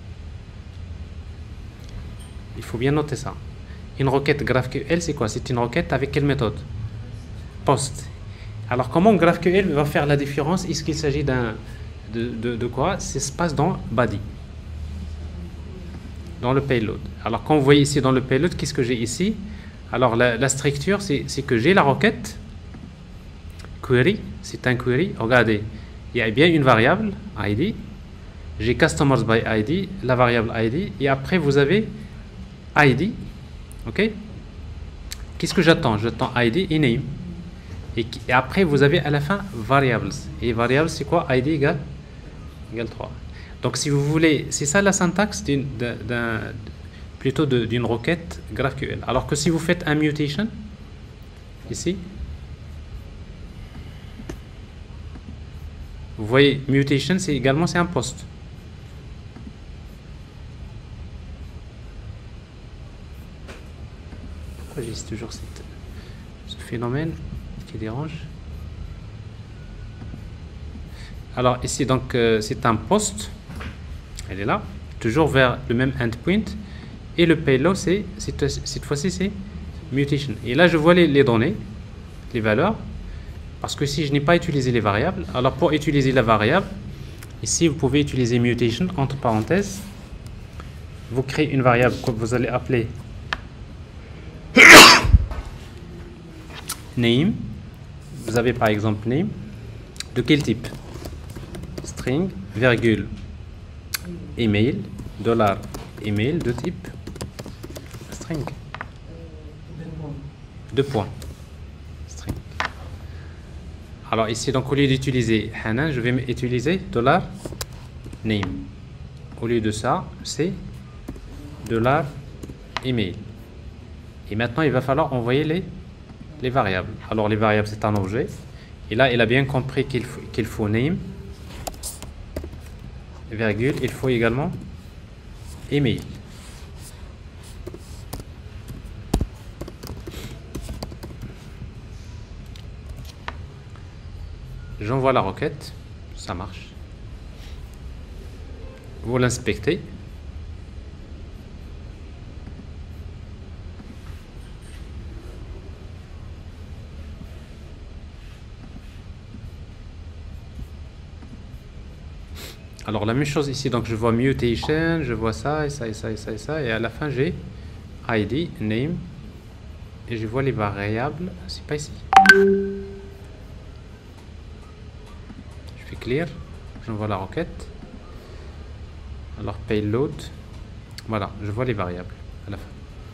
Il faut bien noter ça. Une requête GraphQL, c'est quoi? C'est une requête avec quelle méthode? Post. Alors, comment GraphQL va faire la différence? Est-ce qu'il s'agit d'un de, de, de quoi? Ça se passe dans body. Dans le payload. Alors, quand vous voyez ici dans le payload, qu'est-ce que j'ai ici? Alors, la, la structure, c'est que j'ai la requête, query, c'est un query. Regardez, il y a bien une variable, I D. J'ai customers by I D, la variable I D. Et après, vous avez I D. OK? Qu'est-ce que j'attends? J'attends I D et name. Et, et après, vous avez à la fin variables. Et variables, c'est quoi? I D égale, égale trois. Donc, si vous voulez, c'est ça la syntaxe d'un... plutôt d'une requête GraphQL. Alors que si vous faites un mutation, ici, vous voyez, mutation, c'est également c'est un post. Pourquoi j'ai toujours cette, ce phénomène qui dérange? Alors ici, donc, euh, c'est un post. Elle est là, toujours vers le même endpoint. Et le payload, c'est cette fois-ci, c'est mutation. Et là, je vois les, les données, les valeurs. Parce que si je n'ai pas utilisé les variables, alors pour utiliser la variable, ici, vous pouvez utiliser mutation, entre parenthèses. Vous créez une variable que vous allez appeler name. Vous avez par exemple name. De quel type? String, virgule, email, dollar, email, de type string. Deux points. String. Alors ici, donc au lieu d'utiliser Hanan, je vais utiliser dollar name. Au lieu de ça, c'est dollar email. Et maintenant, il va falloir envoyer les, les variables. Alors les variables, c'est un objet. Et là, il a bien compris qu'il faut, qu'il faut name, virgule, il faut également email. J'envoie la requête, ça marche. Vous l'inspectez. Alors la même chose ici, donc je vois mutation, je vois ça et ça et ça et ça et ça, et à la fin j'ai I D, name, et je vois les variables, c'est pas ici. Je fais clear, j'envoie la requête. Alors payload, voilà, je vois les variables à la fin.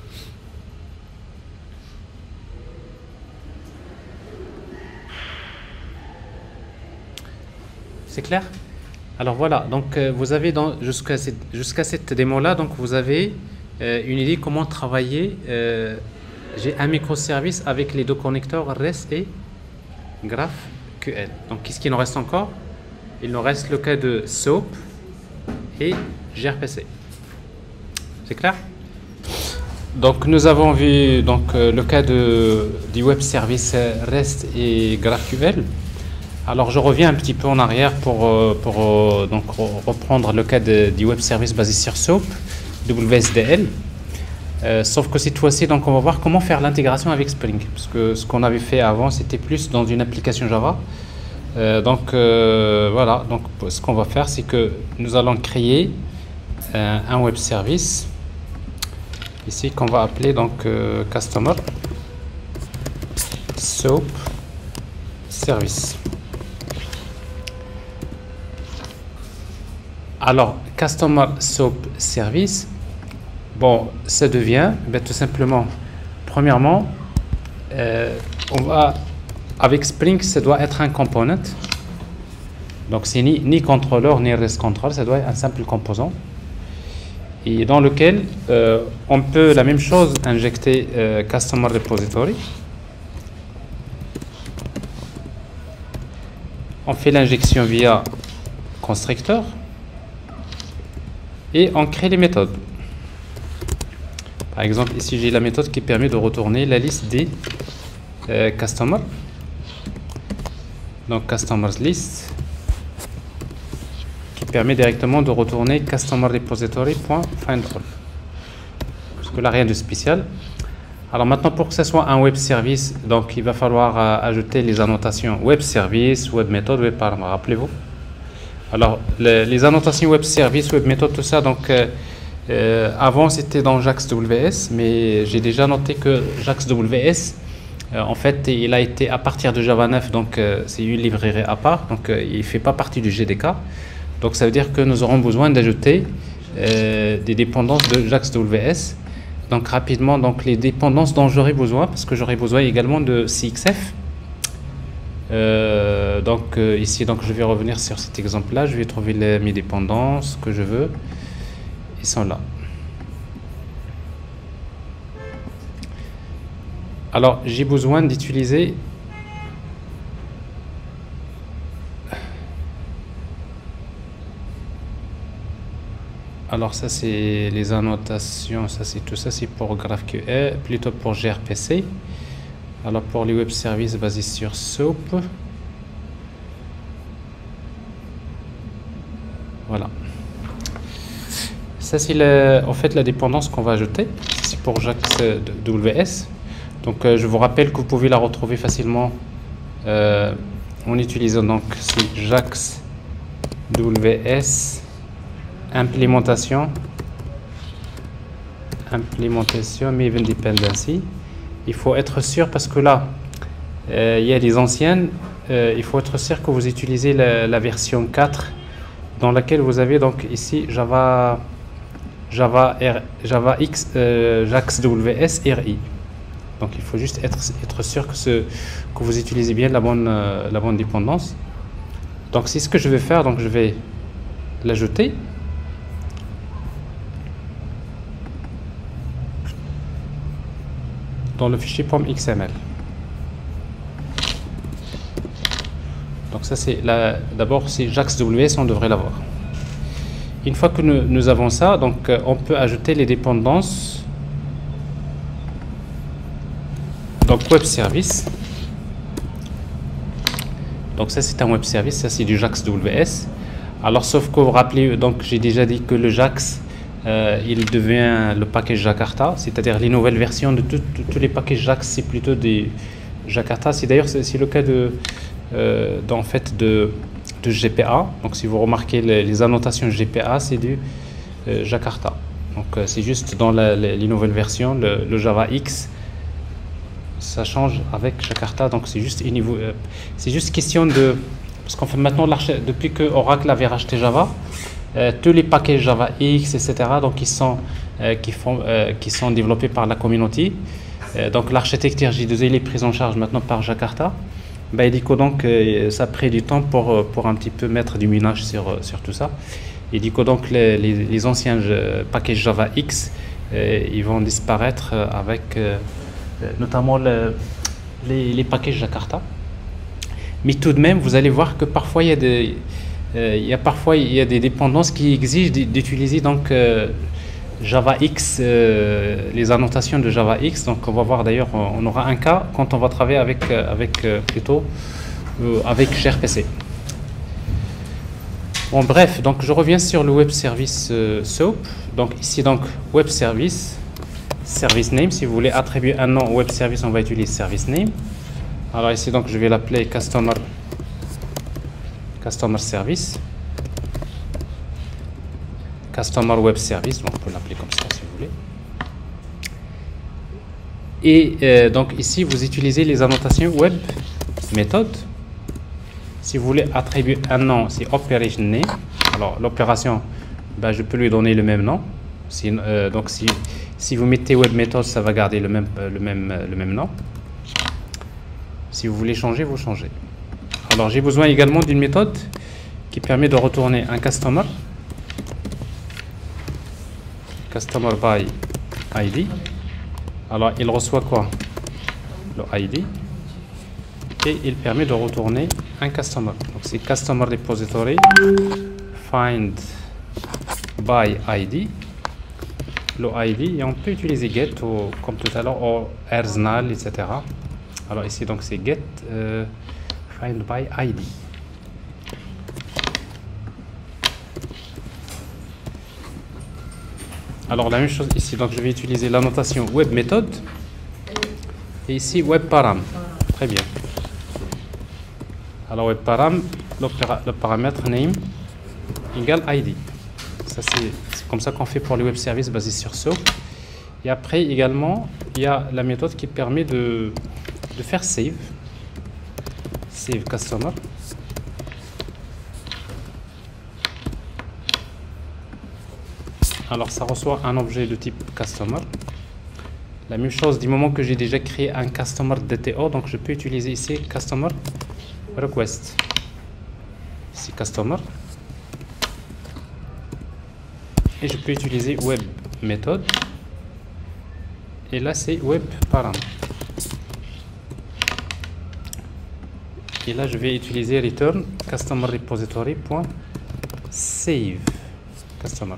C'est clair? Alors voilà, donc euh, vous avez jusqu'à cette, jusqu'à cette démo-là, donc vous avez euh, une idée comment travailler. Euh, j'ai un microservice avec les deux connecteurs REST et GraphQL. Donc qu'est-ce qu'il nous reste encore? Il nous reste le cas de SOAP et gRPC. C'est clair? Donc nous avons vu donc, euh, le cas de, du web service REST et GraphQL. Alors je reviens un petit peu en arrière pour, euh, pour euh, donc, reprendre le cas de, du web service basé sur SOAP, W S D L. Euh, sauf que cette fois-ci, donc, on va voir comment faire l'intégration avec Spring. Parce que ce qu'on avait fait avant, c'était plus dans une application Java. Euh, donc euh, voilà, donc ce qu'on va faire, c'est que nous allons créer euh, un web service ici qu'on va appeler donc euh, Customer SOAP Service. Alors, Customer SOAP Service, bon, ça devient, ben, tout simplement, premièrement, euh, on va, avec Spring, ça doit être un component. Donc, c'est ni, ni contrôleur, ni REST control, ça doit être un simple composant. Et dans lequel euh, on peut, la même chose, injecter euh, Customer Repository. On fait l'injection via constructeur. Et on crée les méthodes. Par exemple, ici j'ai la méthode qui permet de retourner la liste des euh, customers. Donc customers list qui permet directement de retourner customer repository.findAll. Parce que là rien de spécial. Alors maintenant, pour que ce soit un web service, donc il va falloir euh, ajouter les annotations web service, web method, web paramètre. Rappelez-vous. Alors, les, les annotations web service, web méthode, tout ça, donc euh, euh, avant c'était dans JAX-W S, mais j'ai déjà noté que JAX-W S, euh, en fait, il a été à partir de Java neuf, donc euh, c'est une librairie à part, donc euh, il ne fait pas partie du G D K. Donc ça veut dire que nous aurons besoin d'ajouter euh, des dépendances de JAX-W S. Donc rapidement, donc les dépendances dont j'aurai besoin, parce que j'aurai besoin également de C X F. Euh, donc euh, ici donc je vais revenir sur cet exemple là, je vais trouver les, mes dépendances que je veux, ils sont là. Alors j'ai besoin d'utiliser alors ça c'est les annotations, ça c'est tout ça c'est pour GraphQL, plutôt pour gRPC. Alors pour les web services basés sur SOAP, voilà. Ça c'est en fait la dépendance qu'on va ajouter. C'est pour JAX-W S. Donc euh, je vous rappelle que vous pouvez la retrouver facilement euh, en utilisant donc JAX-W S implémentation implémentation Maven Dependency. Il faut être sûr parce que là, euh, il y a des anciennes. Euh, il faut être sûr que vous utilisez la, la version quatre dans laquelle vous avez donc ici Java, Java, R, Java X, euh, JAX-W S R I. Donc il faut juste être, être sûr que, ce, que vous utilisez bien la bonne, euh, la bonne dépendance. Donc c'est ce que je vais faire. Donc je vais l'ajouter. Dans le fichier .xml. Donc ça c'est d'abord c'est JAX-W S, on devrait l'avoir. Une fois que nous, nous avons ça, donc euh, on peut ajouter les dépendances. Donc web service. Donc ça c'est un web service, ça c'est du JAX-W S. Alors sauf que vous vous rappelez, donc j'ai déjà dit que le JAX Euh, il devient le package Jakarta, c'est-à-dire les nouvelles versions de tous les packages JAX, c'est plutôt des Jakarta. C'est d'ailleurs c'est le cas de, euh, en fait de de G P A. Donc si vous remarquez les, les annotations G P A, c'est du euh, Jakarta. Donc euh, c'est juste dans la, les, les nouvelles versions, le, le Java X, ça change avec Jakarta. Donc c'est juste, euh, c'est juste question de... Parce qu'en fait maintenant, depuis que Oracle avait racheté Java, euh, tous les paquets Java X, et cetera, donc ils sont, euh, qui, font, euh, qui sont développés par la communauté. Euh, donc l'architecture J deux E est prise en charge maintenant par Jakarta. Ben, du coup, donc, euh, ça a pris du temps pour, pour un petit peu mettre du minage sur, sur tout ça. Et du coup, donc, les, les, les anciens paquets Java X, euh, ils vont disparaître avec euh, notamment le, les, les paquets Jakarta. Mais tout de même, vous allez voir que parfois, il y a des, euh, il y a parfois, il y a des dépendances qui exigent d'utiliser donc, euh, Java X, euh, les annotations de Java X. Donc on va voir d'ailleurs, on aura un cas quand on va travailler avec, avec euh, plutôt euh, avec gRPC. Bon bref, donc je reviens sur le web service euh, SOAP. Donc ici donc web service, service name. Si vous voulez attribuer un nom au web service, on va utiliser service name. Alors ici donc je vais l'appeler customer, customer service. Customer Web Service, donc on peut l'appeler comme ça si vous voulez. Et euh, donc ici, vous utilisez les annotations web méthode. Si vous voulez attribuer un nom, c'est operation name. Alors l'opération, ben, je peux lui donner le même nom. Si, euh, donc si, si vous mettez web méthode, ça va garder le même, euh, le même, euh, le même nom. Si vous voulez changer, vous changez. Alors j'ai besoin également d'une méthode qui permet de retourner un customer. Customer by I D. Alors il reçoit quoi? Le I D. Et il permet de retourner un customer. Donc c'est customer repository find by I D. Le I D, et on peut utiliser get ou, comme tout à l'heure, ou ersnal, et cetera. Alors ici donc c'est get euh, find by I D. Alors la même chose ici, donc je vais utiliser l'annotation web méthode et ici web param. Très bien. Alors web param, le paramètre name égale I D. Ça c'est comme ça qu'on fait pour les web services basés sur SOAP. Et après également, il y a la méthode qui permet de, de faire save. Save customer. Alors ça reçoit un objet de type customer. La même chose du moment que j'ai déjà créé un customer D T O, donc je peux utiliser ici customer request. Ici customer. Et je peux utiliser web méthode. Et là c'est web param. Et là je vais utiliser return customer repository point save customer.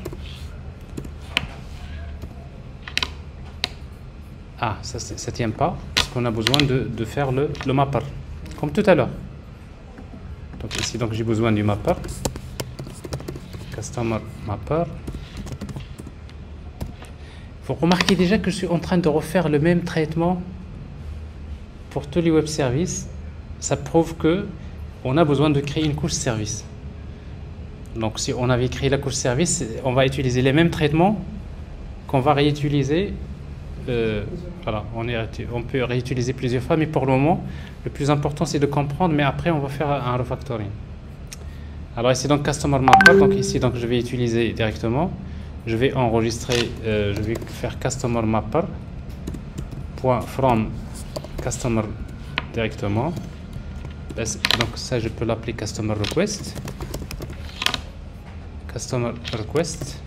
Ah, ça ne tient pas, parce qu'on a besoin de, de faire le, le mapper, comme tout à l'heure. Donc ici, donc j'ai besoin du mapper. Customer mapper. Vous remarquez déjà que je suis en train de refaire le même traitement pour tous les web services. Ça prouve que on a besoin de créer une couche service. Donc si on avait créé la couche service, on va utiliser les mêmes traitements qu'on va réutiliser. Euh, voilà, on, est, on peut réutiliser plusieurs fois, mais pour le moment, le plus important c'est de comprendre, mais après on va faire un refactoring. Alors ici donc customer mapper, donc ici donc je vais utiliser directement, je vais enregistrer, euh, je vais faire customer mapper point from customer directement. Donc ça je peux l'appeler customer request, customer request,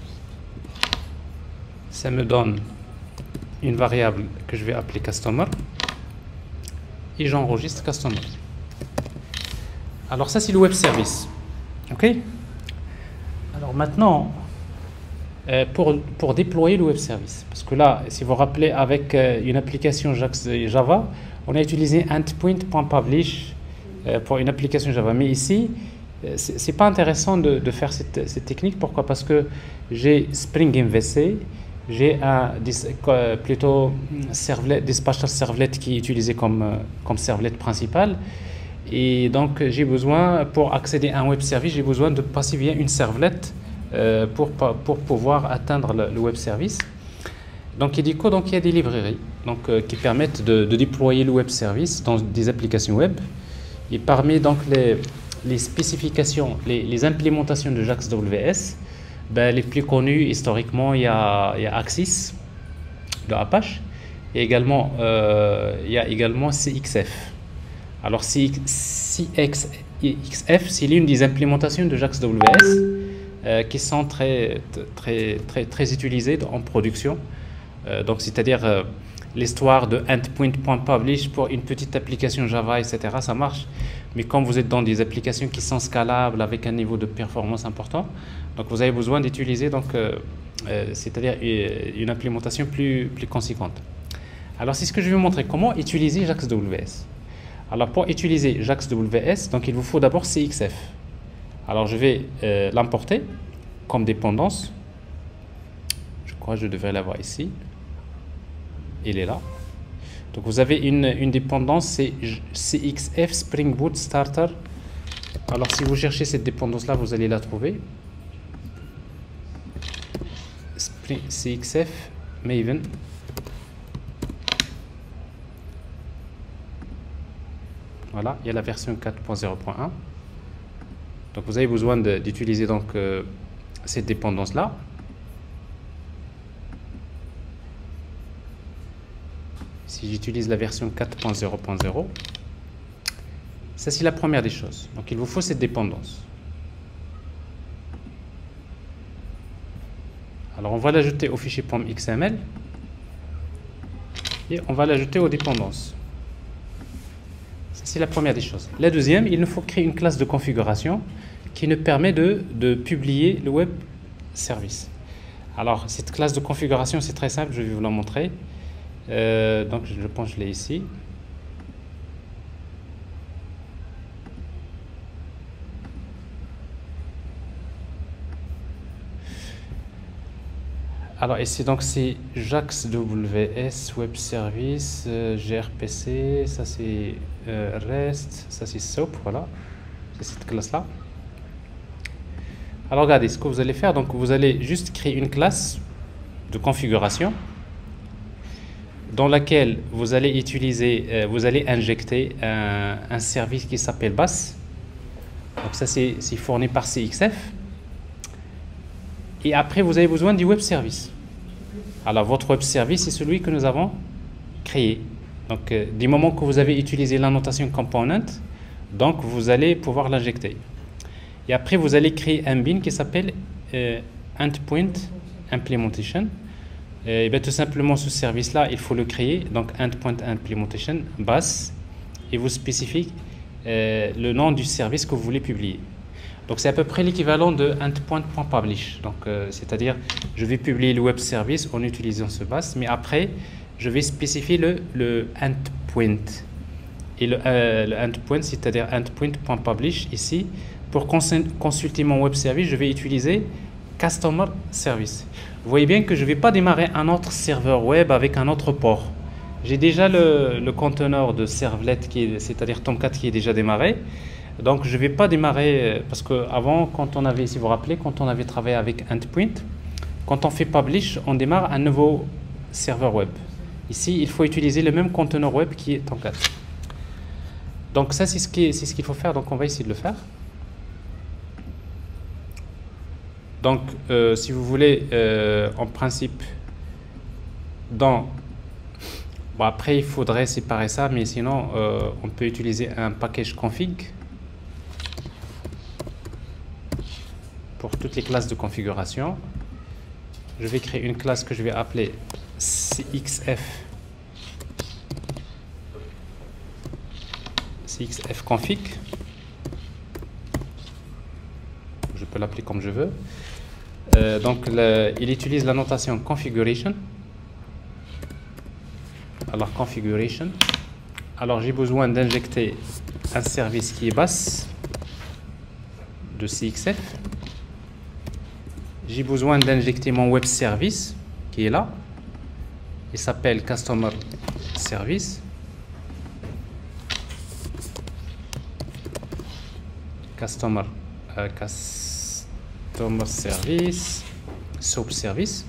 ça me donne une variable que je vais appeler customer et j'enregistre customer. Alors ça c'est le web service, ok. Alors maintenant euh, pour, pour déployer le web service, parce que là si vous vous rappelez avec euh, une application Java, on a utilisé endpoint.publish euh, pour une application Java, mais ici euh, c'est pas intéressant de, de faire cette, cette technique. Pourquoi? Parce que j'ai Spring M V C, j'ai un plutôt servlet, dispatcher servlet qui est utilisé comme, comme servlet principal. Et donc, j'ai besoin, pour accéder à un web service, j'ai besoin de passer via une servlette euh, pour, pour pouvoir atteindre le, le web service. Donc, il dit quoi? Donc, il y a des librairies donc, euh, qui permettent de, de déployer le web service dans des applications web. Et parmi donc, les, les spécifications, les, les implémentations de JAX W S, ben, les plus connues historiquement, il y a, il y a Axis de Apache, et également, euh, il y a également C X F. Alors, C X F, c'est l'une des implémentations de JAX W S euh, qui sont très, très, très, très utilisées en production. Euh, donc, c'est-à-dire euh, l'histoire de endpoint.publish pour une petite application Java, et cetera, ça marche. Mais quand vous êtes dans des applications qui sont scalables avec un niveau de performance important, donc vous avez besoin d'utiliser, donc, euh, euh, c'est-à-dire une implémentation plus, plus conséquente. Alors, c'est ce que je vais vous montrer. Comment utiliser JAX W S. Alors, pour utiliser JAX W S, donc, il vous faut d'abord C X F. Alors, je vais euh, l'importer comme dépendance. Je crois que je devrais l'avoir ici. Il est là. Donc, vous avez une, une dépendance, c'est C X F Spring Boot Starter. Alors, si vous cherchez cette dépendance-là, vous allez la trouver. Spring, C X F Maven. Voilà, il y a la version quatre point zéro point un. Donc, vous avez besoin d'utiliser donc euh, cette dépendance-là. Si j'utilise la version quatre point zéro point zéro, ça c'est la première des choses. Donc, il vous faut cette dépendance. Alors, on va l'ajouter au fichier .xml et on va l'ajouter aux dépendances. C'est la première des choses. La deuxième, il nous faut créer une classe de configuration qui nous permet de, de publier le web service. Alors, cette classe de configuration, c'est très simple, je vais vous la montrer. Euh, donc, je pense que je l'ai ici. Alors, ici, donc, c'est JAX W S Web Service, euh, gRPC, ça c'est euh, REST, ça c'est SOAP, voilà, c'est cette classe-là. Alors, regardez ce que vous allez faire. Donc, vous allez juste créer une classe de configuration dans laquelle vous allez utiliser, euh, vous allez injecter un, un service qui s'appelle Bass. Donc, ça c'est fourni par C X F. Et après, vous avez besoin du web service. Alors, votre web service, c'est celui que nous avons créé. Donc, euh, du moment que vous avez utilisé la notation component, donc vous allez pouvoir l'injecter. Et après, vous allez créer un bin qui s'appelle euh, endpoint implementation. Euh, et bien, tout simplement, ce service-là, il faut le créer. Donc, endpoint implementation, bass, et vous spécifiez euh, le nom du service que vous voulez publier. Donc, c'est à peu près l'équivalent de endpoint.publish. Donc, euh, c'est-à-dire, je vais publier le web service en utilisant ce bass, mais après, je vais spécifier le, le endpoint. Et le, euh, le endpoint, c'est-à-dire endpoint.publish ici. Pour consulter mon web service, je vais utiliser customer service. Vous voyez bien que je ne vais pas démarrer un autre serveur web avec un autre port. J'ai déjà le, le conteneur de servlet, c'est-à-dire Tomcat, qui est déjà démarré. Donc, je ne vais pas démarrer, parce qu'avant, quand on avait, si vous vous rappelez, quand on avait travaillé avec Endpoint, quand on fait Publish, on démarre un nouveau serveur web. Ici, il faut utiliser le même conteneur web qui est Tomcat. Donc, ça, c'est ce qu'il ce qu'il faut faire. Donc, on va essayer de le faire. Donc, euh, si vous voulez, euh, en principe, dans... Bon, après, il faudrait séparer ça, mais sinon, euh, on peut utiliser un package config pour toutes les classes de configuration. Je vais créer une classe que je vais appeler C X F C X F config. Je peux l'appeler comme je veux. Euh, donc, le, il utilise la notation configuration. Alors, configuration. Alors, j'ai besoin d'injecter un service qui est bass de C X F. J'ai besoin d'injecter mon web service qui est là. Il s'appelle Customer Service. customer, euh, customer service, SOAP service.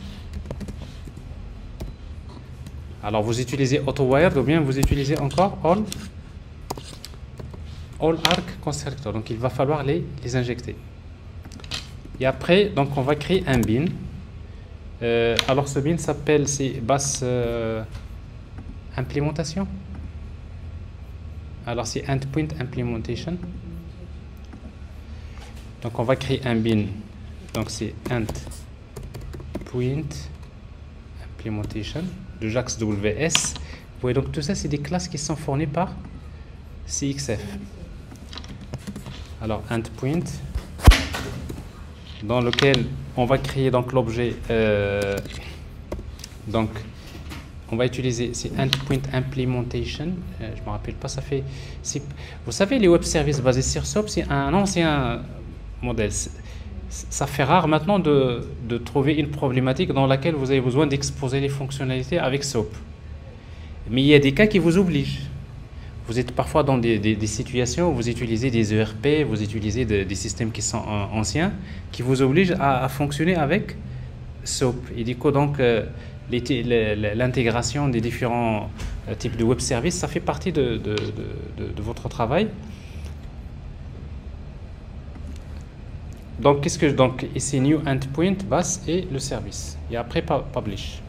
Alors vous utilisez AutoWired ou bien vous utilisez encore All, all Arc Constructor. Donc il va falloir les, les injecter. Et après, donc on va créer un bin. Euh, alors ce bin s'appelle, c'est base euh, implémentation. Alors c'est endpoint implementation. Donc on va créer un bin. Donc c'est endpoint implementation de Jax W S. Vous voyez, donc tout ça c'est des classes qui sont fournies par C X F. Alors endpoint, dans lequel on va créer donc l'objet. Euh, donc on va utiliser c'est endpoint implementation. Euh, je me rappelle pas, ça fait. Vous savez, les web services basés sur SOAP, c'est un ancien modèle. Ça fait rare maintenant de, de trouver une problématique dans laquelle vous avez besoin d'exposer les fonctionnalités avec SOAP. Mais il y a des cas qui vous obligent. Vous êtes parfois dans des, des, des situations où vous utilisez des E R P, vous utilisez de, des systèmes qui sont anciens, qui vous obligent à, à fonctionner avec SOAP. Et du coup, donc, euh, l'intégration des différents euh, types de web services, ça fait partie de, de, de, de, de votre travail. Donc, qu'est-ce que donc ici new endpoint base et le service. Et après publish.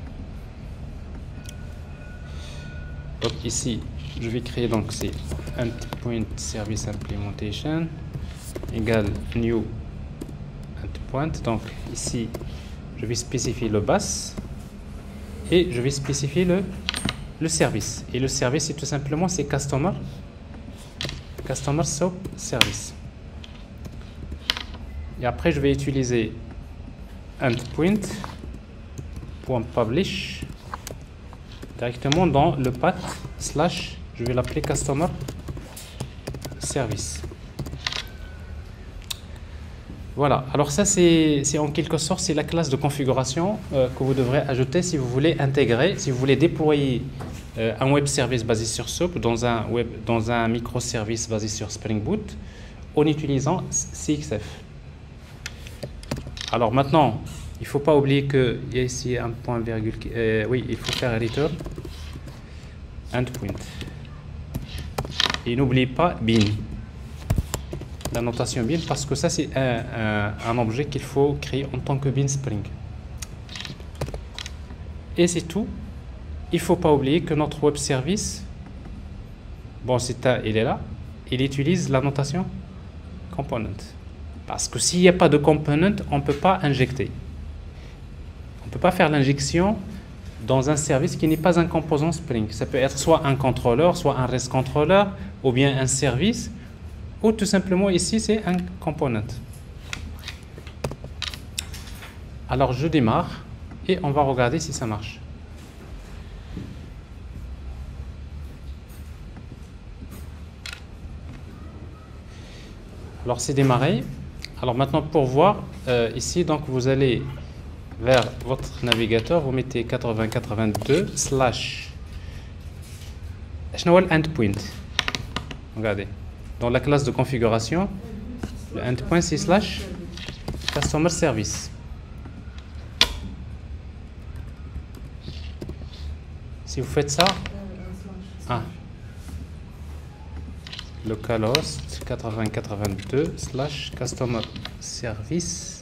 Donc ici, je vais créer donc c'est endpoint service implementation égale new endpoint. Donc ici, je vais spécifier le base et je vais spécifier le le service. Et le service, c'est tout simplement c'est customer customer SOAP service. Et après, je vais utiliser endpoint.publish directement dans le path slash, je vais l'appeler customer service. Voilà, alors ça c'est en quelque sorte c'est la classe de configuration euh, que vous devrez ajouter si vous voulez intégrer, si vous voulez déployer euh, un web service basé sur SOAP dans un, web, dans un microservice basé sur Spring Boot en utilisant C X F. Alors maintenant, il ne faut pas oublier qu'il y a ici un point virgule. Euh, oui, il faut faire return endpoint. Et n'oubliez pas bin. La notation bin, parce que ça c'est un, un, un objet qu'il faut créer en tant que bin Spring. Et c'est tout. Il ne faut pas oublier que notre web service, bon, c'est un, il est là, il utilise la notation component. Parce que s'il n'y a pas de component, on ne peut pas injecter. On ne peut pas faire l'injection dans un service qui n'est pas un composant Spring. Ça peut être soit un contrôleur, soit un REST controller, ou bien un service, ou tout simplement ici, c'est un component. Alors, je démarre et on va regarder si ça marche. Alors, c'est démarré. Alors maintenant, pour voir, euh, ici, donc vous allez vers votre navigateur, vous mettez quatre-vingts quatre-vingt-deux slash endpoint. Regardez, dans la classe de configuration, le endpoint c'est slash customer service. Si vous faites ça, ah, localhost quatre-vingts quatre-vingt-deux slash customer service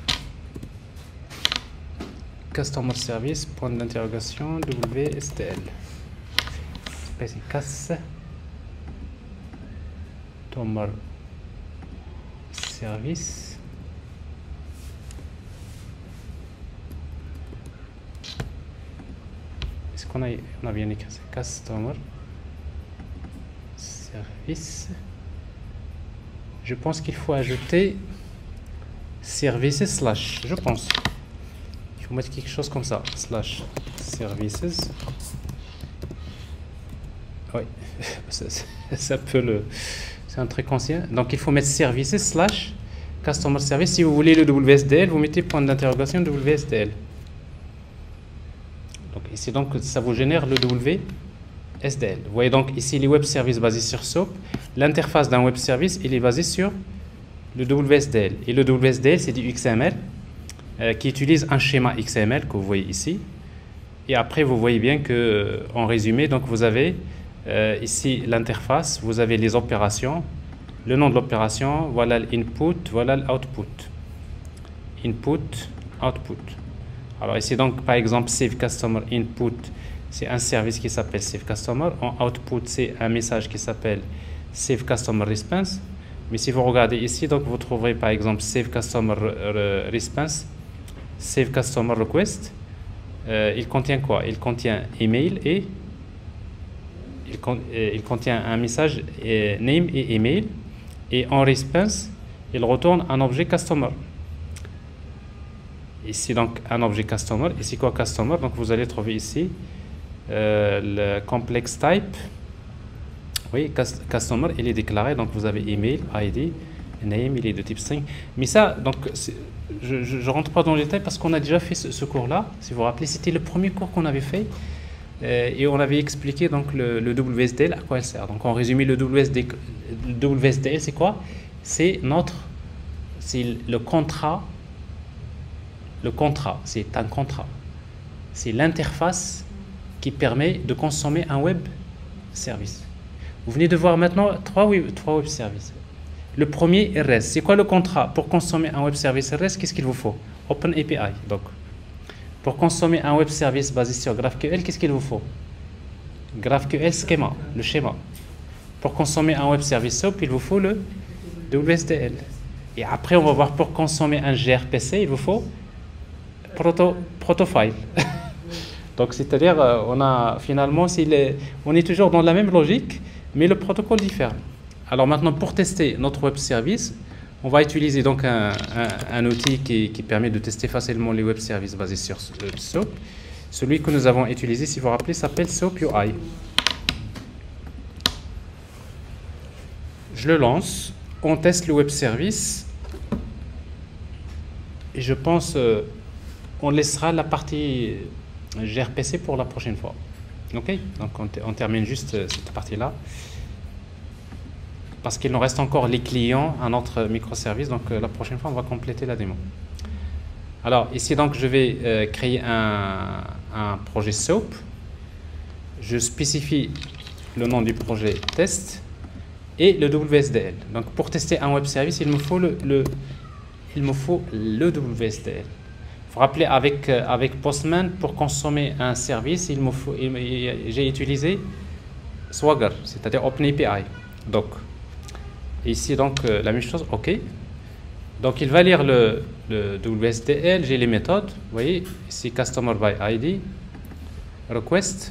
customer service point d'interrogation W S T L. C'est customer service est-ce qu'on a on a bien écrit ça? Customer service. Je pense qu'il faut ajouter services slash, je pense. Il faut mettre quelque chose comme ça, slash services. Oui, ça, ça peut le... C'est un truc ancien. Donc il faut mettre services slash customer service. Si vous voulez le W S D L, vous mettez point d'interrogation W S D L. Donc ici, donc, ça vous génère le W S D L. Vous voyez donc ici les web services basés sur SOAP. L'interface d'un web service, il est basé sur le W S D L. Et le W S D L, c'est du X M L euh, qui utilise un schéma X M L que vous voyez ici. Et après, vous voyez bien que, en résumé, donc vous avez euh, ici l'interface, vous avez les opérations, le nom de l'opération, voilà l'input, voilà l'output. Input, output. Alors ici donc par exemple Save Customer Input, c'est un service qui s'appelle Save Customer. En output, c'est un message qui s'appelle Save Customer Response. Mais si vous regardez ici, donc vous trouverez par exemple Save Customer Response, Save Customer Request. Euh, il contient quoi? Il contient email et il, con euh, il contient un message euh, name et email. Et en response, il retourne un objet customer. Ici donc un objet customer. Ici quoi customer? Donc vous allez trouver ici euh, le complex type. Oui, customer, il est déclaré. Donc vous avez email, I D, name, il est de type string. Mais ça, donc je ne rentre pas dans le détail parce qu'on a déjà fait ce, ce cours-là. Si vous vous rappelez, c'était le premier cours qu'on avait fait. Euh, et on avait expliqué donc le, le W S D L, à quoi elle sert. Donc en résumé, le W S D L, le W S D L c'est quoi? C'est notre, c'est le contrat, le contrat, c'est un contrat. C'est l'interface qui permet de consommer un web service. Vous venez de voir maintenant trois web, trois web services. Le premier, R E S. C'est quoi le contrat? Pour consommer un web service R E S, qu'est-ce qu'il vous faut? Open A P I. Donc, pour consommer un web service basé sur GraphQL, qu'est-ce qu'il vous faut? GraphQL schéma, le schéma. Pour consommer un web service SOAP, il vous faut le W S D L. Et après, on va voir pour consommer un gRPC, il vous faut proto, protofile. Donc, c'est-à-dire, on a finalement, les, on est toujours dans la même logique, mais le protocole diffère. Alors maintenant, pour tester notre web service, on va utiliser donc un, un, un outil qui, qui permet de tester facilement les web services basés sur euh, SOAP. Celui que nous avons utilisé, si vous vous rappelez, s'appelle SOAP U I. Je le lance, on teste le web service et je pense euh, on laissera la partie gRPC pour la prochaine fois. Ok, donc on, on termine juste euh, cette partie-là. Parce qu'il nous reste encore les clients, un autre microservice. Donc euh, la prochaine fois, on va compléter la démo. Alors ici, donc, je vais euh, créer un, un projet SOAP. Je spécifie le nom du projet test et le W S D L. Donc pour tester un web service, il me faut le, le, il me faut le W S D L. Il faut rappeler avec, euh, avec Postman, pour consommer un service, il me faut, j'ai utilisé Swagger, c'est-à-dire OpenAPI. Donc ici, donc, euh, la même chose, OK. Donc, il va lire le, le W S D L, j'ai les méthodes. Vous voyez, ici, Customer by I D, Request.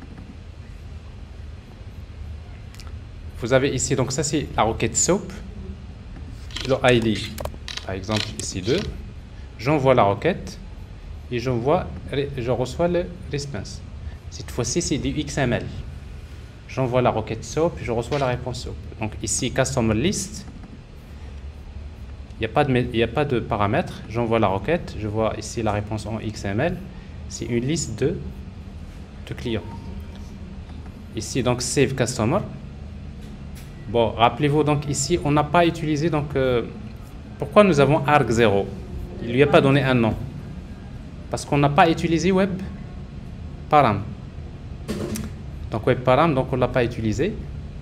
Vous avez ici, donc ça, c'est la requête SOAP. Le I D, par exemple, ici deux. J'envoie la requête et j'envoie, je reçois le response. Cette fois-ci, c'est du X M L. J'envoie la requête SOAP, je reçois la réponse SOAP. Donc ici, Customer List, il n'y a pas de, il n'y a pas de paramètres. J'envoie la requête, je vois ici la réponse en X M L. C'est une liste de, de clients. Ici, donc, Save Customer. Bon, rappelez-vous, donc ici, on n'a pas utilisé, donc, euh, pourquoi nous avons arg zéro? Il ne lui a pas donné un nom. Parce qu'on n'a pas utilisé web param. Donc web param, donc on ne l'a pas utilisé.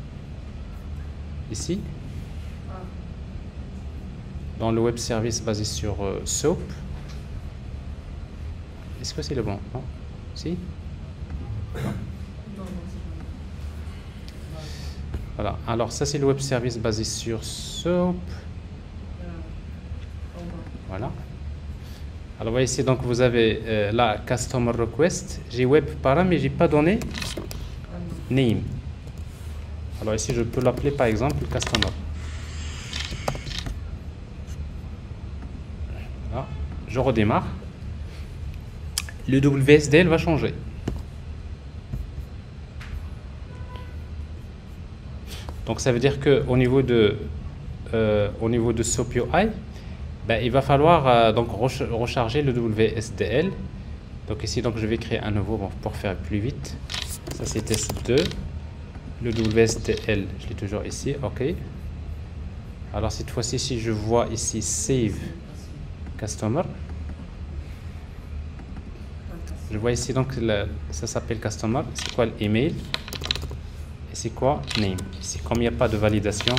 Ici. Dans le web service basé sur euh, SOAP. Est-ce que c'est le bon? Non? Si? Non. Voilà. Alors ça c'est le web service basé sur SOAP. Voilà. Alors, vous voyez ici, donc vous avez euh, la Customer Request. J'ai Web Param, mais je n'ai pas donné Name. Alors, ici, je peux l'appeler par exemple Customer. Voilà. Je redémarre. Le W S D L va changer. Donc, ça veut dire qu'au niveau de, euh, au niveau de SOAP U I, ben, il va falloir euh, donc recharger le W S D L. Donc ici, donc, je vais créer un nouveau bon, pour faire plus vite. Ça c'est test deux. Le W S D L, je l'ai toujours ici, ok. Alors cette fois-ci, si je vois ici Save Customer, je vois ici donc le, ça s'appelle Customer. C'est quoi l'email? Et c'est quoi Name? Ici, comme il n'y a pas de validation,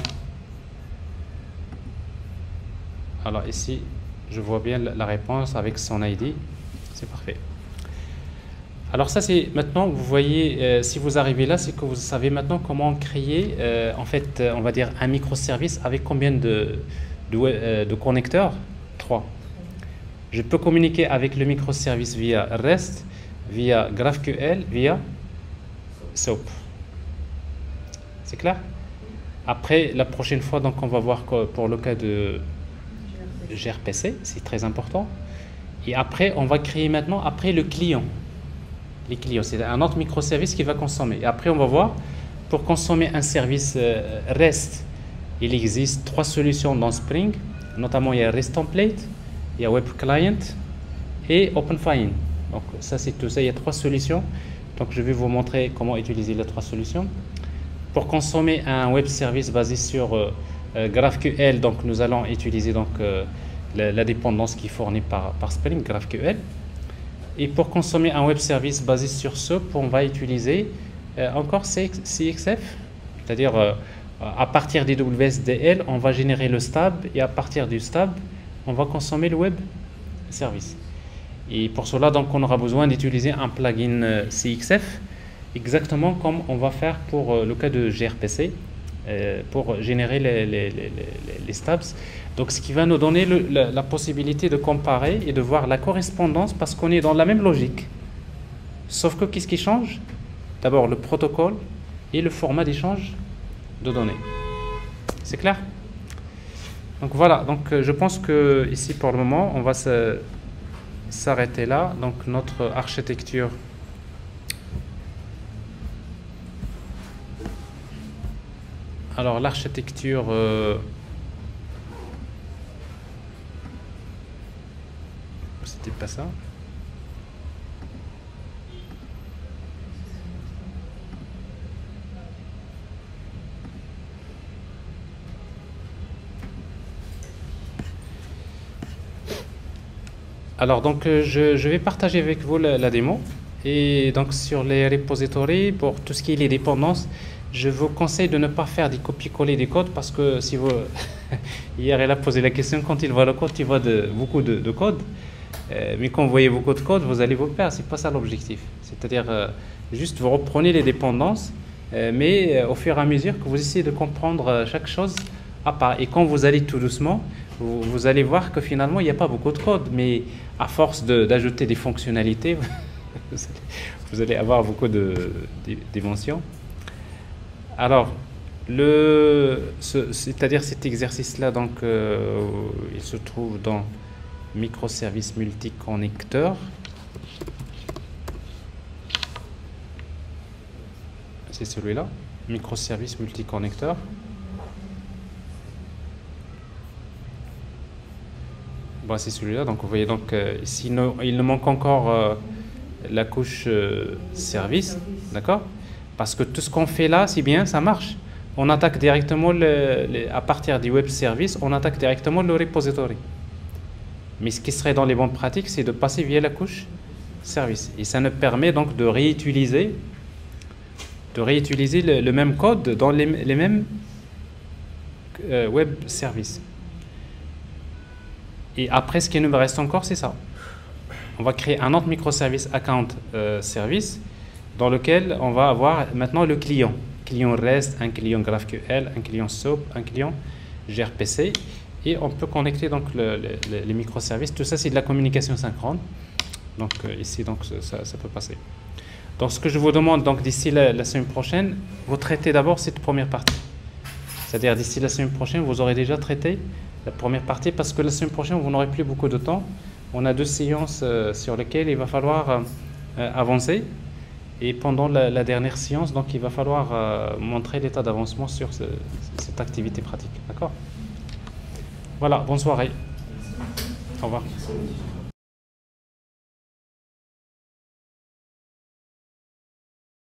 alors ici, je vois bien la réponse avec son I D. C'est parfait. Alors ça c'est maintenant, vous voyez, euh, si vous arrivez là, c'est que vous savez maintenant comment créer, euh, en fait, euh, on va dire un microservice avec combien de, de, euh, de connecteurs? Trois. Je peux communiquer avec le microservice via REST, via GraphQL, via SOAP. C'est clair? Après, la prochaine fois, donc, on va voir que pour le cas de gRPC, c'est très important. Et après, on va créer maintenant, après, le client. Les clients, c'est un autre microservice qui va consommer. Et après, on va voir, pour consommer un service euh, REST, il existe trois solutions dans Spring. Notamment, il y a REST Template, il y a Web Client et OpenFine. Donc, ça, c'est tout ça. Il y a trois solutions. Donc, je vais vous montrer comment utiliser les trois solutions. Pour consommer un web service basé sur euh, euh, GraphQL, donc, nous allons utiliser donc, euh, la, la dépendance qui est fournie par, par Spring, GraphQL. Et pour consommer un web service basé sur SOAP, on va utiliser euh, encore C X F, c'est-à-dire euh, à partir des W S D L, on va générer le stub et à partir du stub, on va consommer le web service. Et pour cela, donc, on aura besoin d'utiliser un plugin euh, C X F, exactement comme on va faire pour euh, le cas de gRPC, euh, pour générer les, les, les, les, les stubs. Donc, ce qui va nous donner le, la, la possibilité de comparer et de voir la correspondance parce qu'on est dans la même logique. Sauf que qu'est-ce qui change? D'abord, le protocole et le format d'échange de données. C'est clair? Donc, voilà. Donc, je pense que ici, pour le moment, on va s'arrêter là. Donc, notre architecture. Alors, l'architecture... Euh, c'était pas ça. Alors donc euh, je, je vais partager avec vous la, la démo et donc sur les repositories pour tout ce qui est les dépendances, je vous conseille de ne pas faire des copier-coller des codes parce que si vous hier elle a posé la question quand il voit le code, il voit de, beaucoup de, de code. Euh, mais quand vous voyez beaucoup de code, vous allez vous perdre. C'est pas ça l'objectif. C'est-à-dire euh, juste vous reprenez les dépendances, euh, mais euh, au fur et à mesure que vous essayez de comprendre euh, chaque chose à part. Et quand vous allez tout doucement, vous, vous allez voir que finalement il n'y a pas beaucoup de code, mais à force d'ajouter de, des fonctionnalités, vous allez avoir beaucoup de, de dimensions. Alors, le, ce, c'est-à-dire cet exercice-là, donc, euh, il se trouve dans microservices multiconnecteurs. C'est celui-là, microservices multiconnecteurs. Bon, c'est celui-là. Donc, vous voyez, donc, euh, ici, no, il nous manque encore euh, la couche euh, service, d'accord? Parce que tout ce qu'on fait là, c'est bien, ça marche. On attaque directement, le, le, à partir du web service, on attaque directement le repository. Mais ce qui serait dans les bonnes pratiques, c'est de passer via la couche service. Et ça nous permet donc de réutiliser, de réutiliser le, le même code dans les, les mêmes euh, web services. Et après, ce qui nous reste encore, c'est ça. On va créer un autre microservice account euh, service dans lequel on va avoir maintenant le client. Client REST, un client GraphQL, un client SOAP, un client gRPC. Et on peut connecter donc le, le, les microservices. Tout ça, c'est de la communication synchrone. Donc euh, ici, donc, ça, ça peut passer. Donc ce que je vous demande donc d'ici la, la semaine prochaine, vous traitez d'abord cette première partie. C'est-à-dire d'ici la semaine prochaine, vous aurez déjà traité la première partie parce que la semaine prochaine, vous n'aurez plus beaucoup de temps. On a deux séances euh, sur lesquelles il va falloir euh, euh, avancer. Et pendant la, la dernière séance, donc, il va falloir euh, montrer l'état d'avancement sur ce, cette activité pratique. D'accord ? Voilà, bonne soirée. Au revoir.